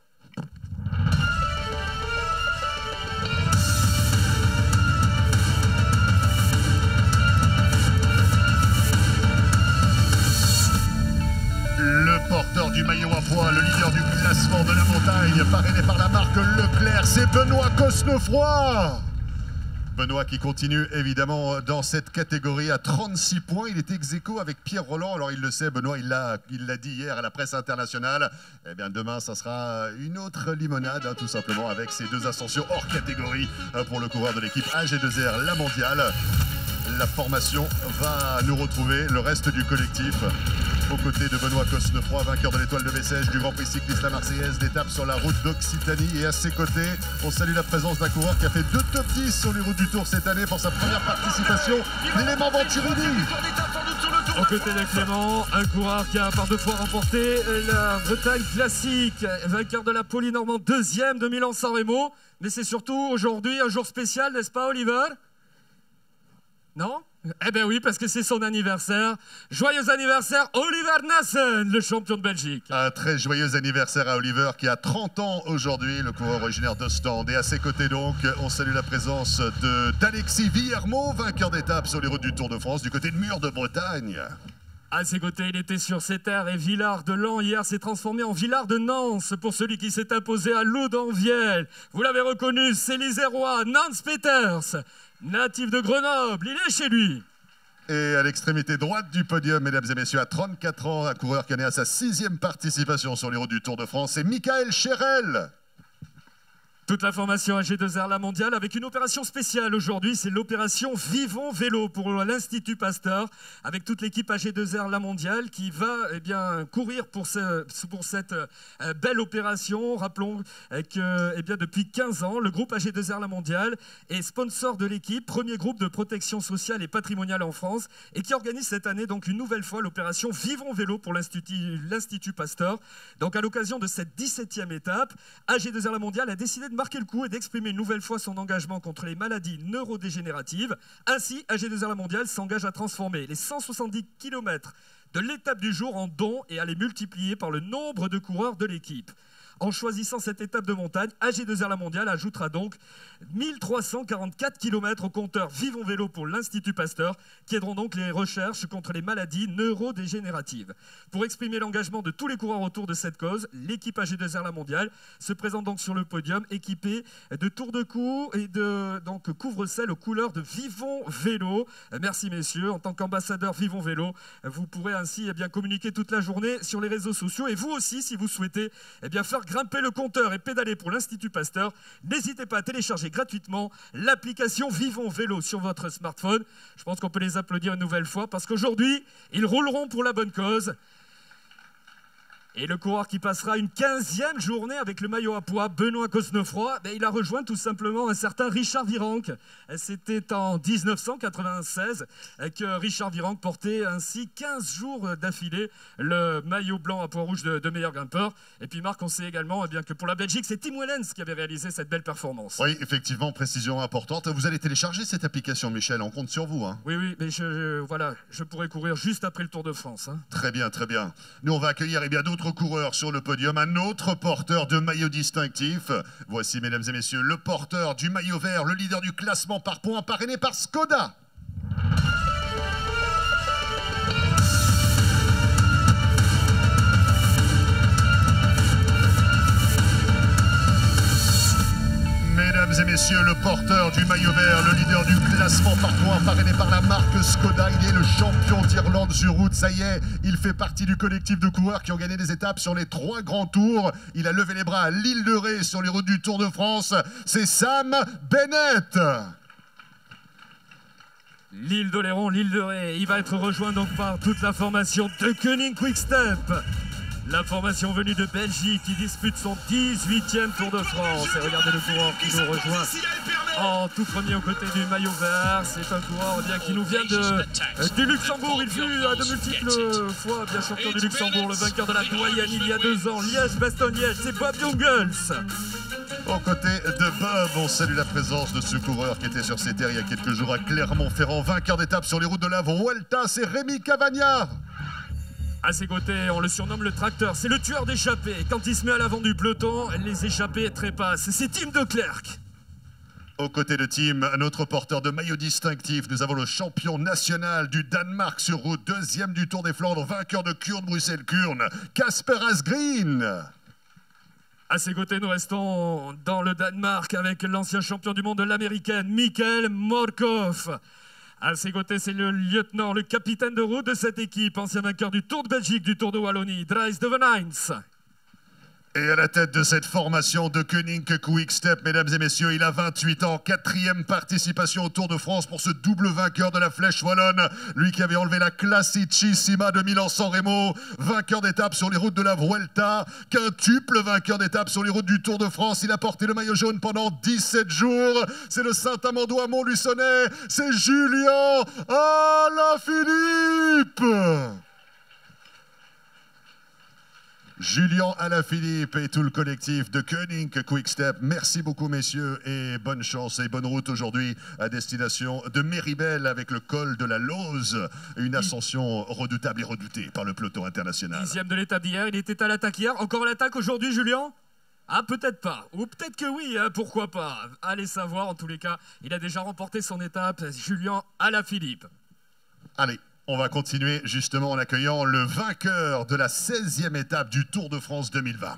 Le porteur du maillot à poids, le leader du classement de la montagne, parrainé par la marque Leclerc, c'est Benoît Cosnefroy. Benoît qui continue évidemment dans cette catégorie à 36 points. Il est ex-aequo avec Pierre Rolland. Alors il le sait, Benoît, il l'a dit hier à la presse internationale. Eh bien demain, ça sera une autre limonade, tout simplement, avec ces 2 ascensions hors catégorie pour le coureur de l'équipe AG2R, la mondiale. La formation va nous retrouver, le reste du collectif, aux côtés de Benoît Cosnefroy, vainqueur de l'étoile de Bessèges du Grand Prix cycliste La Marseillaise d'étape sur la route d'Occitanie. Et à ses côtés, on salue la présence d'un coureur qui a fait 2 top 10 sur les routes du Tour cette année pour sa première participation, Clément Venturini. Aux côtés de Clément, un coureur qui a par 2 fois remporté la Bretagne Classique, vainqueur de la Polynormande, 2e de Milan-San Remo. Mais c'est surtout aujourd'hui un jour spécial, n'est-ce pas, Oliver? Non? Eh bien oui, parce que c'est son anniversaire. Joyeux anniversaire, Oliver Nassen, le champion de Belgique. Un très joyeux anniversaire à Oliver qui a 30 ans aujourd'hui, le coureur originaire d'Ostende. Et à ses côtés donc, on salue la présence d'Alexis Villermo, vainqueur d'étape sur les routes du Tour de France, du côté de Mur de Bretagne. À ses côtés, il était sur ses terres et Villard-de-Lans hier s'est transformé en Villard de Nance pour celui qui s'est imposé à Loudanvielle. Vous l'avez reconnu, c'est l'Isérois Nance Peters, natif de Grenoble, il est chez lui. Et à l'extrémité droite du podium, mesdames et messieurs, à 34 ans, un coureur qui en est à sa 6e participation sur les routes du Tour de France, c'est Michael Cherel. Toute la formation AG2R La Mondiale avec une opération spéciale aujourd'hui, c'est l'opération Vivons Vélo pour l'Institut Pasteur avec toute l'équipe AG2R La Mondiale qui va courir pour cette belle opération. Rappelons que depuis 15 ans, le groupe AG2R La Mondiale est sponsor de l'équipe, premier groupe de protection sociale et patrimoniale en France et qui organise cette année donc une nouvelle fois l'opération Vivons Vélo pour l'Institut Pasteur. Donc à l'occasion de cette 17e étape, AG2R La Mondiale a décidé de marquer le coup et d'exprimer une nouvelle fois son engagement contre les maladies neurodégénératives. Ainsi, AG2R La Mondiale s'engage à transformer les 170 km de l'étape du jour en dons et à les multiplier par le nombre de coureurs de l'équipe. En choisissant cette étape de montagne, AG2R La Mondiale ajoutera donc 1344 km au compteur Vivons Vélo pour l'Institut Pasteur, qui aideront donc les recherches contre les maladies neurodégénératives. Pour exprimer l'engagement de tous les coureurs autour de cette cause, l'équipe AG2R La Mondiale se présente donc sur le podium équipée de tours de cou et de couvre-sel aux couleurs de Vivons Vélo. Merci messieurs, en tant qu'ambassadeur Vivons Vélo, vous pourrez ainsi communiquer toute la journée sur les réseaux sociaux et vous aussi, si vous souhaitez faire grimper le compteur et pédaler pour l'Institut Pasteur, n'hésitez pas à télécharger gratuitement l'application Vivons Vélo sur votre smartphone. Je pense qu'on peut les applaudir une nouvelle fois parce qu'aujourd'hui, ils rouleront pour la bonne cause. Et le coureur qui passera une 15e journée avec le maillot à pois, Benoît Cosnefroy, il a rejoint tout simplement un certain Richard Virenque. C'était en 1996 que Richard Virenque portait ainsi 15 jours d'affilée le maillot blanc à pois rouge de meilleur grimpeur. Et puis Marc, on sait également que pour la Belgique, c'est Tim Wellens qui avait réalisé cette belle performance. Oui, effectivement, précision importante. Vous allez télécharger cette application, Michel, on compte sur vous. Oui, mais je pourrais courir juste après le Tour de France. Très bien, très bien. Nous, on va accueillir d'autres coureurs sur le podium, un autre porteur de maillot distinctif. Voici, mesdames et messieurs, le porteur du maillot vert, le leader du classement par points, parrainé par Skoda. Mesdames et messieurs, le porteur du maillot vert, le leader du classement par points, parrainé par la marque Skoda. Il est le champion d'Irlande sur route, ça y est. Il fait partie du collectif de coureurs qui ont gagné des étapes sur les 3 grands tours. Il a levé les bras à l'île de Ré sur les routes du Tour de France. C'est Sam Bennett. L'île d'Oléron, l'île de Ré. Il va être rejoint donc par toute la formation de Koenig Quick-Step. La formation venue de Belgique qui dispute son 18e Tour de France. Et regardez le coureur qui nous rejoint en tout premier aux côtés du maillot vert. C'est un coureur qui nous vient du Luxembourg. Il fut de multiples fois champion du Luxembourg, le vainqueur de la doyenne il y a 2 ans. Liège-Bastogne-Liège, c'est Bob Jungels. Aux côtés de Bob, on salue la présence de ce coureur qui était sur ses terres il y a quelques jours à Clermont-Ferrand. Vainqueur d'étape sur les routes de la Vuelta, c'est Rémi Cavagna. À ses côtés, on le surnomme le tracteur. C'est le tueur d'échappées. Quand il se met à l'avant du peloton, les échappées trépassent. C'est Tim de Klerk. Aux côtés de Tim, un autre porteur de maillot distinctif, nous avons le champion national du Danemark sur route, 2e du Tour des Flandres, vainqueur de Kurne-Bruxelles-Kurne, Kasper Asgreen. À ses côtés, nous restons dans le Danemark avec l'ancien champion du monde de l'américaine, Mikkel Morkov. À ses côtés, c'est le lieutenant, le capitaine de route de cette équipe, ancien vainqueur du Tour de Belgique, du Tour de Wallonie, Dries de Venijns. Et à la tête de cette formation de Koenig Quick-Step, mesdames et messieurs, il a 28 ans, 4e participation au Tour de France pour ce double vainqueur de la Flèche Wallonne. Lui qui avait enlevé la Classicissima de Milan-San Remo, vainqueur d'étape sur les routes de la Vuelta, quintuple vainqueur d'étape sur les routes du Tour de France. Il a porté le maillot jaune pendant 17 jours. C'est le Saint-Amandois Montluçonnais, c'est Julien Alaphilippe. Julien Alaphilippe et tout le collectif de Koenig Quick-Step. Merci beaucoup messieurs et bonne chance et bonne route aujourd'hui à destination de Méribel avec le col de la Lose. Une ascension redoutable et redoutée par le peloton international. 10e de l'étape d'hier, il était à l'attaque hier. Encore à l'attaque aujourd'hui Julien ? Ah peut-être pas, ou peut-être que oui, pourquoi pas. Allez savoir, en tous les cas, il a déjà remporté son étape, Julien Alaphilippe. Allez. On va continuer justement en accueillant le vainqueur de la 16e étape du Tour de France 2020.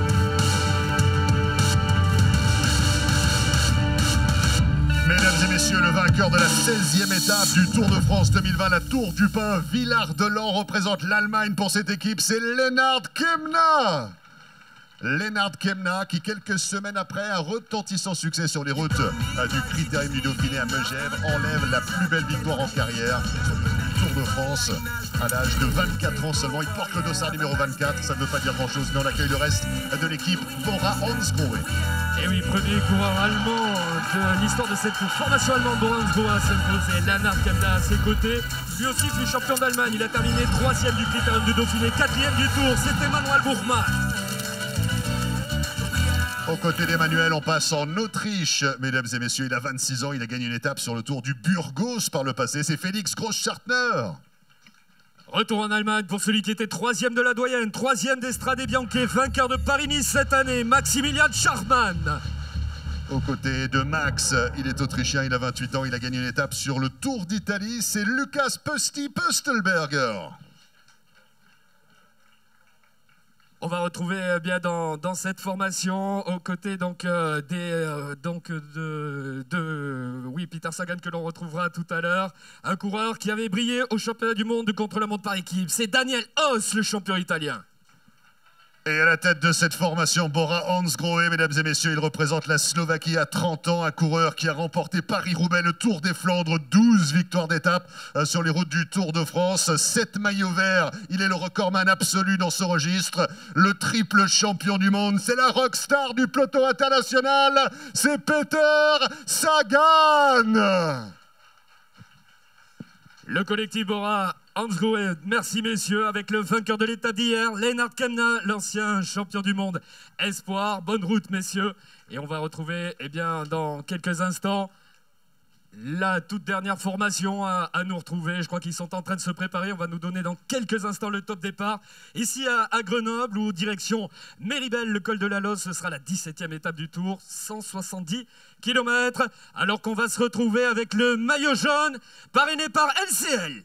Mesdames et messieurs, messieurs, le vainqueur de la 16e étape du Tour de France 2020, la Tour du Pin, Villard-de-Lans représente l'Allemagne pour cette équipe, c'est Lennart Kemna. Lennart Kemna qui, quelques semaines après un retentissant succès sur les routes du Critérium du Dauphiné à Megève, enlève la plus belle victoire en carrière sur le Tour de France à l'âge de 24 ans seulement. Il porte le dossard numéro 24, ça ne veut pas dire grand-chose, mais on accueille le reste de l'équipe Bora Hansgrohe. Et oui, premier coureur allemand de l'histoire de cette formation allemande. Bora Hansgrohe s'imposait, Lennart Kemna à ses côtés. Lui aussi fut champion d'Allemagne, il a terminé 3e du Critérium du Dauphiné, 4e du Tour, c'était Manuel Buchmann. Aux côtés d'Emmanuel, on passe en Autriche. Mesdames et messieurs, il a 26 ans, il a gagné une étape sur le Tour du Burgos par le passé. C'est Félix Großschartner. Retour en Allemagne pour celui qui était 3e de la doyenne, 3e d'Estrade Bianche, vainqueur de Paris-Nice cette année, Maximilian Schachmann. Aux côtés de Max, il est autrichien, il a 28 ans, il a gagné une étape sur le Tour d'Italie. C'est Lukas Pösti-Pöstelberger. On va retrouver bien dans cette formation, aux côtés donc, oui, Peter Sagan que l'on retrouvera tout à l'heure, un coureur qui avait brillé au championnat du monde de contre-la-montre par équipe. C'est Daniel Oss, le champion italien. Et à la tête de cette formation, Bora Hansgrohe, mesdames et messieurs, il représente la Slovaquie à 30 ans, un coureur qui a remporté Paris-Roubaix, le Tour des Flandres, 12 victoires d'étape sur les routes du Tour de France, 7 maillots verts, il est le recordman absolu dans ce registre, le triple champion du monde, c'est la rockstar du peloton international, c'est Peter Sagan. Le collectif Bora Hansgrohe, merci messieurs, avec le vainqueur de l'étape d'hier, Lennart Kemna, l'ancien champion du monde espoir. Bonne route messieurs. Et on va retrouver dans quelques instants la toute dernière formation à nous retrouver. Je crois qu'ils sont en train de se préparer. On va nous donner dans quelques instants le top départ. Ici à Grenoble, ou direction Méribel, le col de la Loze, ce sera la 17e étape du Tour, 170 km. Alors qu'on va se retrouver avec le maillot jaune, parrainé par LCL.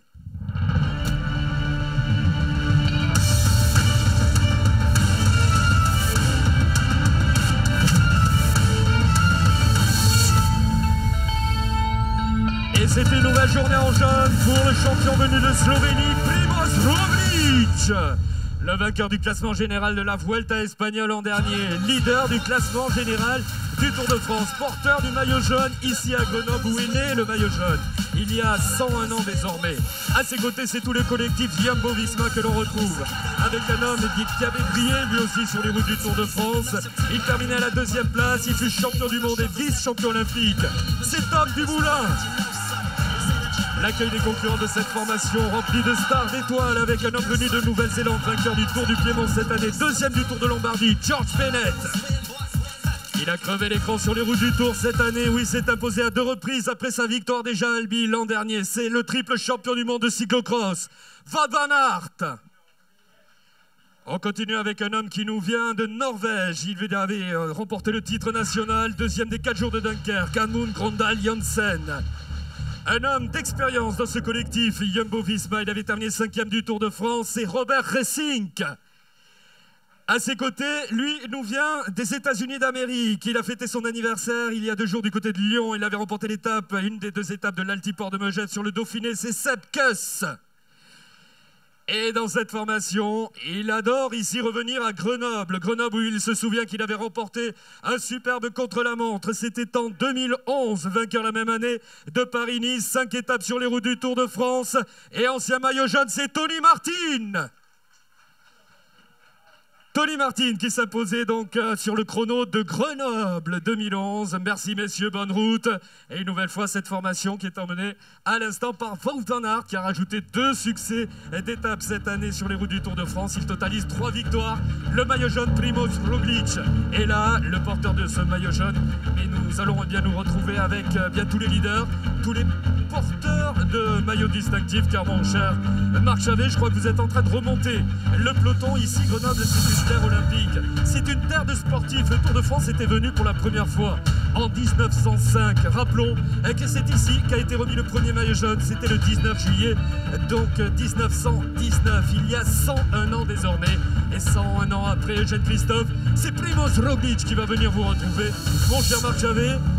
Et c'était une nouvelle journée en jaune pour le champion venu de Slovénie, Primož Roglič. Le vainqueur du classement général de la Vuelta espagnole l'an dernier, leader du classement général du Tour de France, porteur du maillot jaune ici à Grenoble où est né le maillot jaune. Il y a 101 ans désormais. À ses côtés, c'est tout le collectif Jumbo-Visma que l'on retrouve. Avec un homme qui avait brillé lui aussi sur les routes du Tour de France. Il terminait à la 2e place, il fut champion du monde et vice-champion olympique. C'est Tom Dumoulin. L'accueil des concurrents de cette formation remplie de stars, d'étoiles, avec un homme venu de Nouvelle-Zélande, vainqueur du Tour du Piémont cette année, 2e du Tour de Lombardie, George Bennett. Il a crevé l'écran sur les routes du Tour cette année, où il s'est imposé à 2 reprises après sa victoire déjà à Albi l'an dernier. C'est le triple champion du monde de cyclocross, Wout van Aert. On continue avec un homme qui nous vient de Norvège. Il avait remporté le titre national, 2e des 4 jours de Dunkerque, Amund Grøndal Jansen. Un homme d'expérience dans ce collectif, Jumbo-Visma, il avait terminé 5e du Tour de France, c'est Robert Gesink. À ses côtés, lui nous vient des États-Unis d'Amérique. Il a fêté son anniversaire il y a 2 jours du côté de Lyon. Il avait remporté l'étape, une des 2 étapes de l'Altiport de Megève sur le Dauphiné, c'est Sepp Kuss. Et dans cette formation, il adore ici revenir à Grenoble. Grenoble où il se souvient qu'il avait remporté un superbe contre-la-montre. C'était en 2011, vainqueur la même année de Paris-Nice. 5 étapes sur les routes du Tour de France. Et ancien maillot jaune, c'est Tony Martin. Tony Martin qui s'imposait donc sur le chrono de Grenoble 2011. Merci messieurs, bonne route. Et une nouvelle fois cette formation qui est emmenée à l'instant par Wout van Aert qui a rajouté 2 succès d'étape cette année sur les routes du Tour de France. Il totalise 3 victoires. Le maillot jaune Primož Roglič est là, le porteur de ce maillot jaune. Et nous allons bien nous retrouver avec bien tous les leaders, tous les porteurs de maillots distinctifs. Car mon cher Marc Chavet, je crois que vous êtes en train de remonter le peloton ici. Grenoble, c'est une terre olympique, c'est une terre de sportifs. Le Tour de France était venu pour la première fois en 1905. Rappelons que c'est ici qu'a été remis le premier maillot jaune, c'était le 19 juillet, donc 1919, il y a 101 ans désormais. Et 101 ans après Eugène Christophe, c'est Primož Roglič qui va venir vous retrouver. Mon cher Marc Chavet,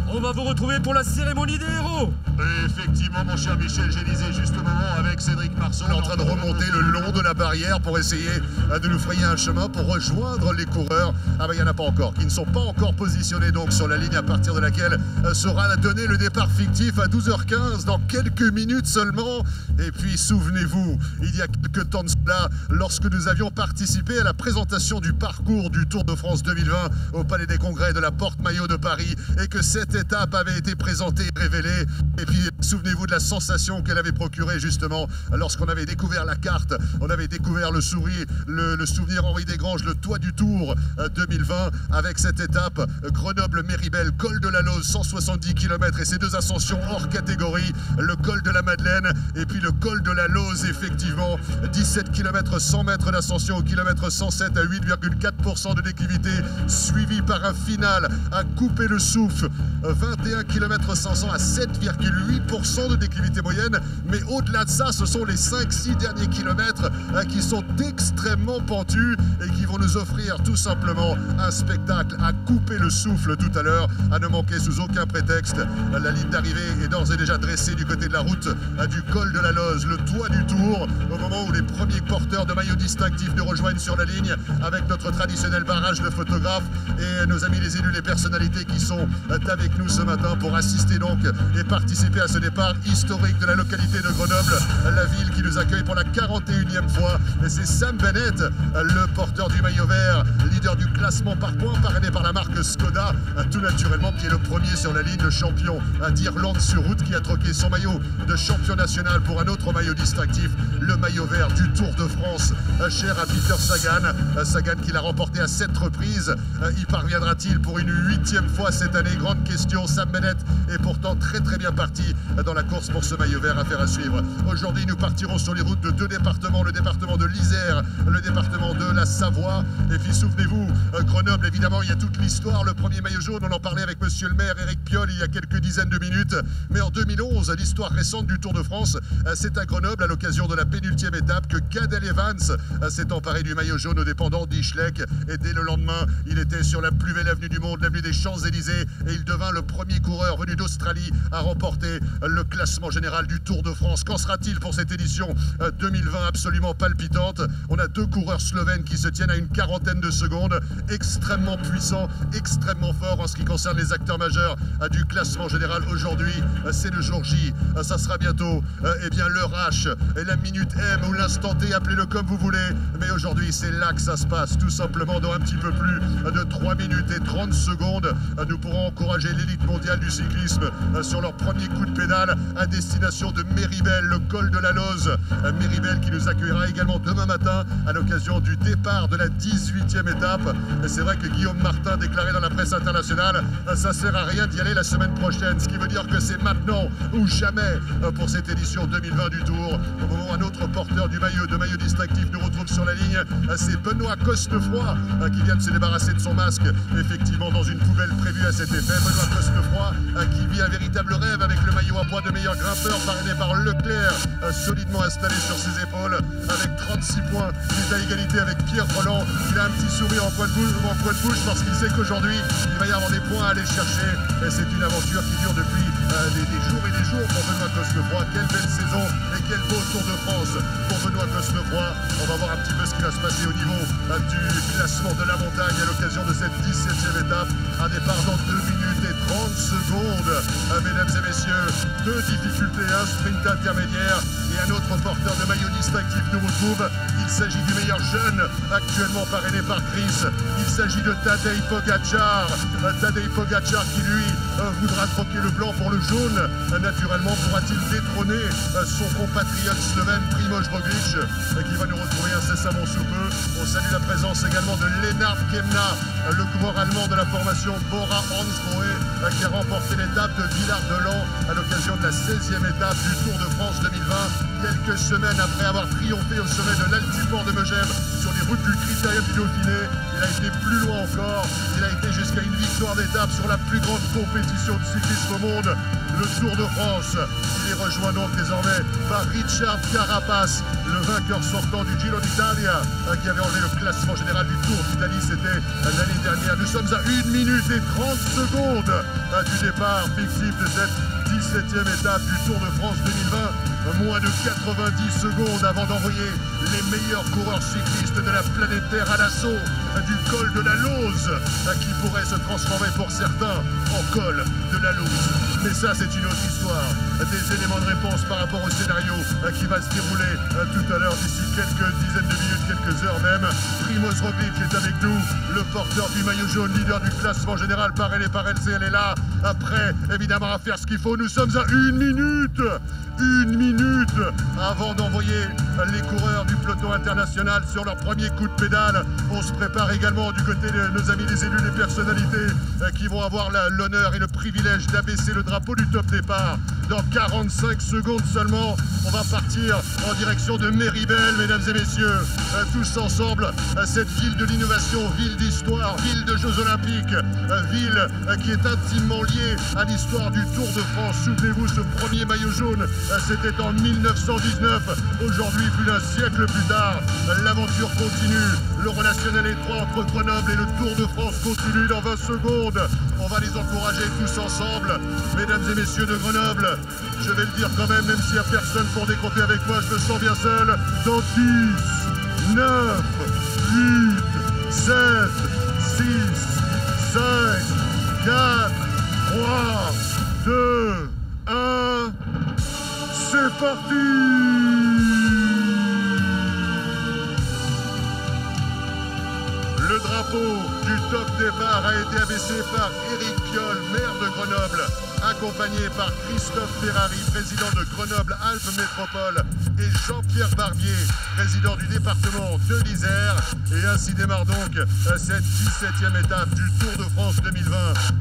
on va vous retrouver pour la cérémonie des héros. Et effectivement, mon cher Michel, j'ai disais juste au moment avec Cédric Marceau, en train de remonter le long de la barrière pour essayer de nous frayer un chemin pour rejoindre les coureurs. Ah ben il n'y en a pas encore, qui ne sont pas encore positionnés donc sur la ligne à partir de laquelle sera donné le départ fictif à 12h15 dans quelques minutes seulement. Et puis souvenez-vous, il y a quelques temps de cela, lorsque nous avions participé à la présentation du parcours du Tour de France 2020 au Palais des Congrès de la Porte-Maillot de Paris et que cette étape avait été présentée et révélée. Et puis souvenez-vous de la sensation qu'elle avait procurée justement lorsqu'on avait découvert la carte, on avait découvert le souvenir Henri Desgranges, le Toit du Tour 2020 avec cette étape Grenoble-Méribel, col de la Lose, 170 km et ces deux ascensions hors catégorie, le col de la Madeleine et puis le col de la Lose, effectivement 17 km 100 mètres d'ascension au kilomètre 107 à 8,4% de déclivité, suivi par un final à couper le souffle, 21 km 500 à 7,8% de déclivité moyenne, mais au-delà de ça, ce sont les 5-6 derniers kilomètres qui sont extrêmement pentus et qui vont nous offrir tout simplement un spectacle à couper le souffle tout à l'heure, à ne manquer sous aucun prétexte. La ligne d'arrivée est d'ores et déjà dressée du côté de la route du col de la Lose, le Toit du Tour, au moment où les premiers porteurs de maillots distinctifs nous rejoignent sur la ligne avec notre traditionnel barrage de photographes et nos amis les élus, les personnalités qui sont avec nous ce matin pour assister donc et participer à ce départ historique de la localité de Grenoble, la ville qui nous accueille pour la 41e fois. Et c'est Sam Bennett, le porteur du maillot vert, leader du classement par points, parrainé par la marque Skoda, tout naturellement, qui est le premier sur la ligne, le champion d'Irlande sur route, qui a troqué son maillot de champion national pour un autre maillot distinctif, le maillot vert du Tour de France, cher à Peter Sagan. Sagan qui l'a remporté à 7 reprises. Y parviendra-t-il pour une 8e fois cette année? Grande question. Sam Bennett est pourtant très bien parti dans la course pour ce maillot vert, affaire à suivre. Aujourd'hui, nous partirons sur les routes de 2 départements, le département de l'Isère, le département de la Savoie. Et puis souvenez-vous, Grenoble, évidemment, il y a toute l'histoire. Le premier maillot jaune, on en parlait avec monsieur le maire Éric Piolle il y a quelques dizaines de minutes. Mais en 2011, l'histoire récente du Tour de France, c'est à Grenoble, à l'occasion de la pénultième étape, que Cadel Evans s'est emparé du maillot jaune aux dépendants d'Ischlek. Et dès le lendemain, il était sur la plus belle avenue du monde, l'avenue des Champs-Élysées, et il devint le premier coureur venu d'Australie à remporter le classement général du Tour de France. Qu'en sera-t-il pour cette édition 2020 absolument palpitante? On a 2 coureurs slovènes qui se tiennent à une quarantaine de secondes, extrêmement puissants, extrêmement forts en ce qui concerne les acteurs majeurs du classement général. Aujourd'hui, c'est le jour J, ça sera bientôt eh bien l'heure H et la minute M ou l'instant T, appelez-le comme vous voulez, mais aujourd'hui c'est là que ça se passe, tout simplement. Dans un petit peu plus de 3 minutes et 30 secondes, nous pourrons encourager l'élite mondiale du cyclisme sur leur premier coup de pédale à destination de Méribel, le col de la Lose. Méribel qui nous accueillera également demain matin à l'occasion du départ de la 18e étape. C'est vrai que Guillaume Martin déclarait dans la presse internationale, ça sert à rien d'y aller la semaine prochaine, ce qui veut dire que c'est maintenant ou jamais pour cette édition 2020 du Tour. Au moment où un autre porteur du maillot distinctif nous retrouve sur la ligne, c'est Benoît Cosnefroy qui vient de se débarrasser de son masque, effectivement dans une poubelle prévue à cet effet. Benoît Cosnefroy qui vit un véritable rêve avec le maillot à poids de meilleur grimpeur parrainé par Leclerc, solidement installé sur ses épaules avec 36 points. Il est à égalité avec Pierre Roland. Il a un petit sourire en coin de bouche parce qu'il sait qu'aujourd'hui il va y avoir des points à aller chercher, et c'est une aventure qui dure depuis des jours et des jours pour Benoît Cosnefroy. Quelle belle saison et quel beau Tour de France pour Benoît Cosnefroy. On va voir un petit peu ce qui va se passer au niveau du classement de la montagne à l'occasion de cette 17e étape. Un départ dans 2 minutes et 30 secondes. Mesdames et messieurs, 2 difficultés, un sprint intermédiaire et un autre porteur de maillot distinctif nous retrouve. Il s'agit du meilleur jeune actuellement parrainé par Chris. Il s'agit de Tadej Pogačar. Tadej Pogačar qui lui voudra troquer le blanc pour le jaune. Naturellement, pourra-t-il détrôner son compatriote slovène Primož Roglič qui va nous retrouver incessamment sous peu. On salue la présence également de Lennart Kemna, le coureur allemand de la formation Bora Hansgrohe qui a remporté l'étape de Villard-de-Lans à l'occasion de la 16e étape du Tour de France 2020. Quelques semaines après avoir triomphé au sommet de l'Altiport de Megève sur les routes du Critérium du Dauphiné, il a été plus loin encore. Il a été jusqu'à une victoire d'étape sur la plus grande compétition de cyclisme au monde, le Tour de France. Il est rejoint donc désormais par Richard Carapaz, le vainqueur sortant du Giro d'Italia, qui avait enlevé le classement général du Tour d'Italie, c'était l'année dernière. Nous sommes à 1 minute et 30 secondes du départ fictif de cette 17e étape du Tour de France 2020. Moins de 90 secondes avant d'envoyer les meilleurs coureurs cyclistes de la planète Terre à l'assaut du col de la Lose, qui pourrait se transformer pour certains en col de la Lose. Mais ça, c'est une autre histoire. Des éléments de réponse par rapport au scénario qui va se dérouler tout à l'heure, d'ici quelques dizaines de minutes, quelques heures même. Primoz Roglic est avec nous, le porteur du maillot jaune, leader du classement général par LC, elle est là. Après, évidemment, à faire ce qu'il faut. Nous sommes à 1 minute avant d'envoyer les coureurs du peloton international sur leur premier coup de pédale. On se prépare également du côté de nos amis les élus, les personnalités qui vont avoir l'honneur et le privilège d'abaisser le drapeau du top départ. Dans 45 secondes seulement, on va partir en direction de Méribel, mesdames et messieurs. Tous ensemble, cette ville de l'innovation, ville d'histoire, ville de Jeux Olympiques, ville qui est intimement liée à l'histoire du Tour de France. Souvenez-vous, ce premier maillot jaune, c'était en 1919. Aujourd'hui, plus d'un siècle plus tard, l'aventure continue. Le relationnel étroit entre Grenoble et le Tour de France continue dans 20 secondes. On va les encourager tous ensemble. Mesdames et messieurs de Grenoble, je vais le dire quand même s'il n'y a personne pour décompter avec moi, je me sens bien seul. Dans 10, 9, 8, 7, 6, 5, 4, 3, 2, 1, c'est parti! Le drapeau du top départ a été abaissé par Éric Piolle, maire de Grenoble, accompagné par Christophe Ferrari, président de Grenoble-Alpes Métropole, et Jean-Pierre Barbier, président du département de l'Isère. Et ainsi démarre donc cette 17e étape du Tour de France 2020.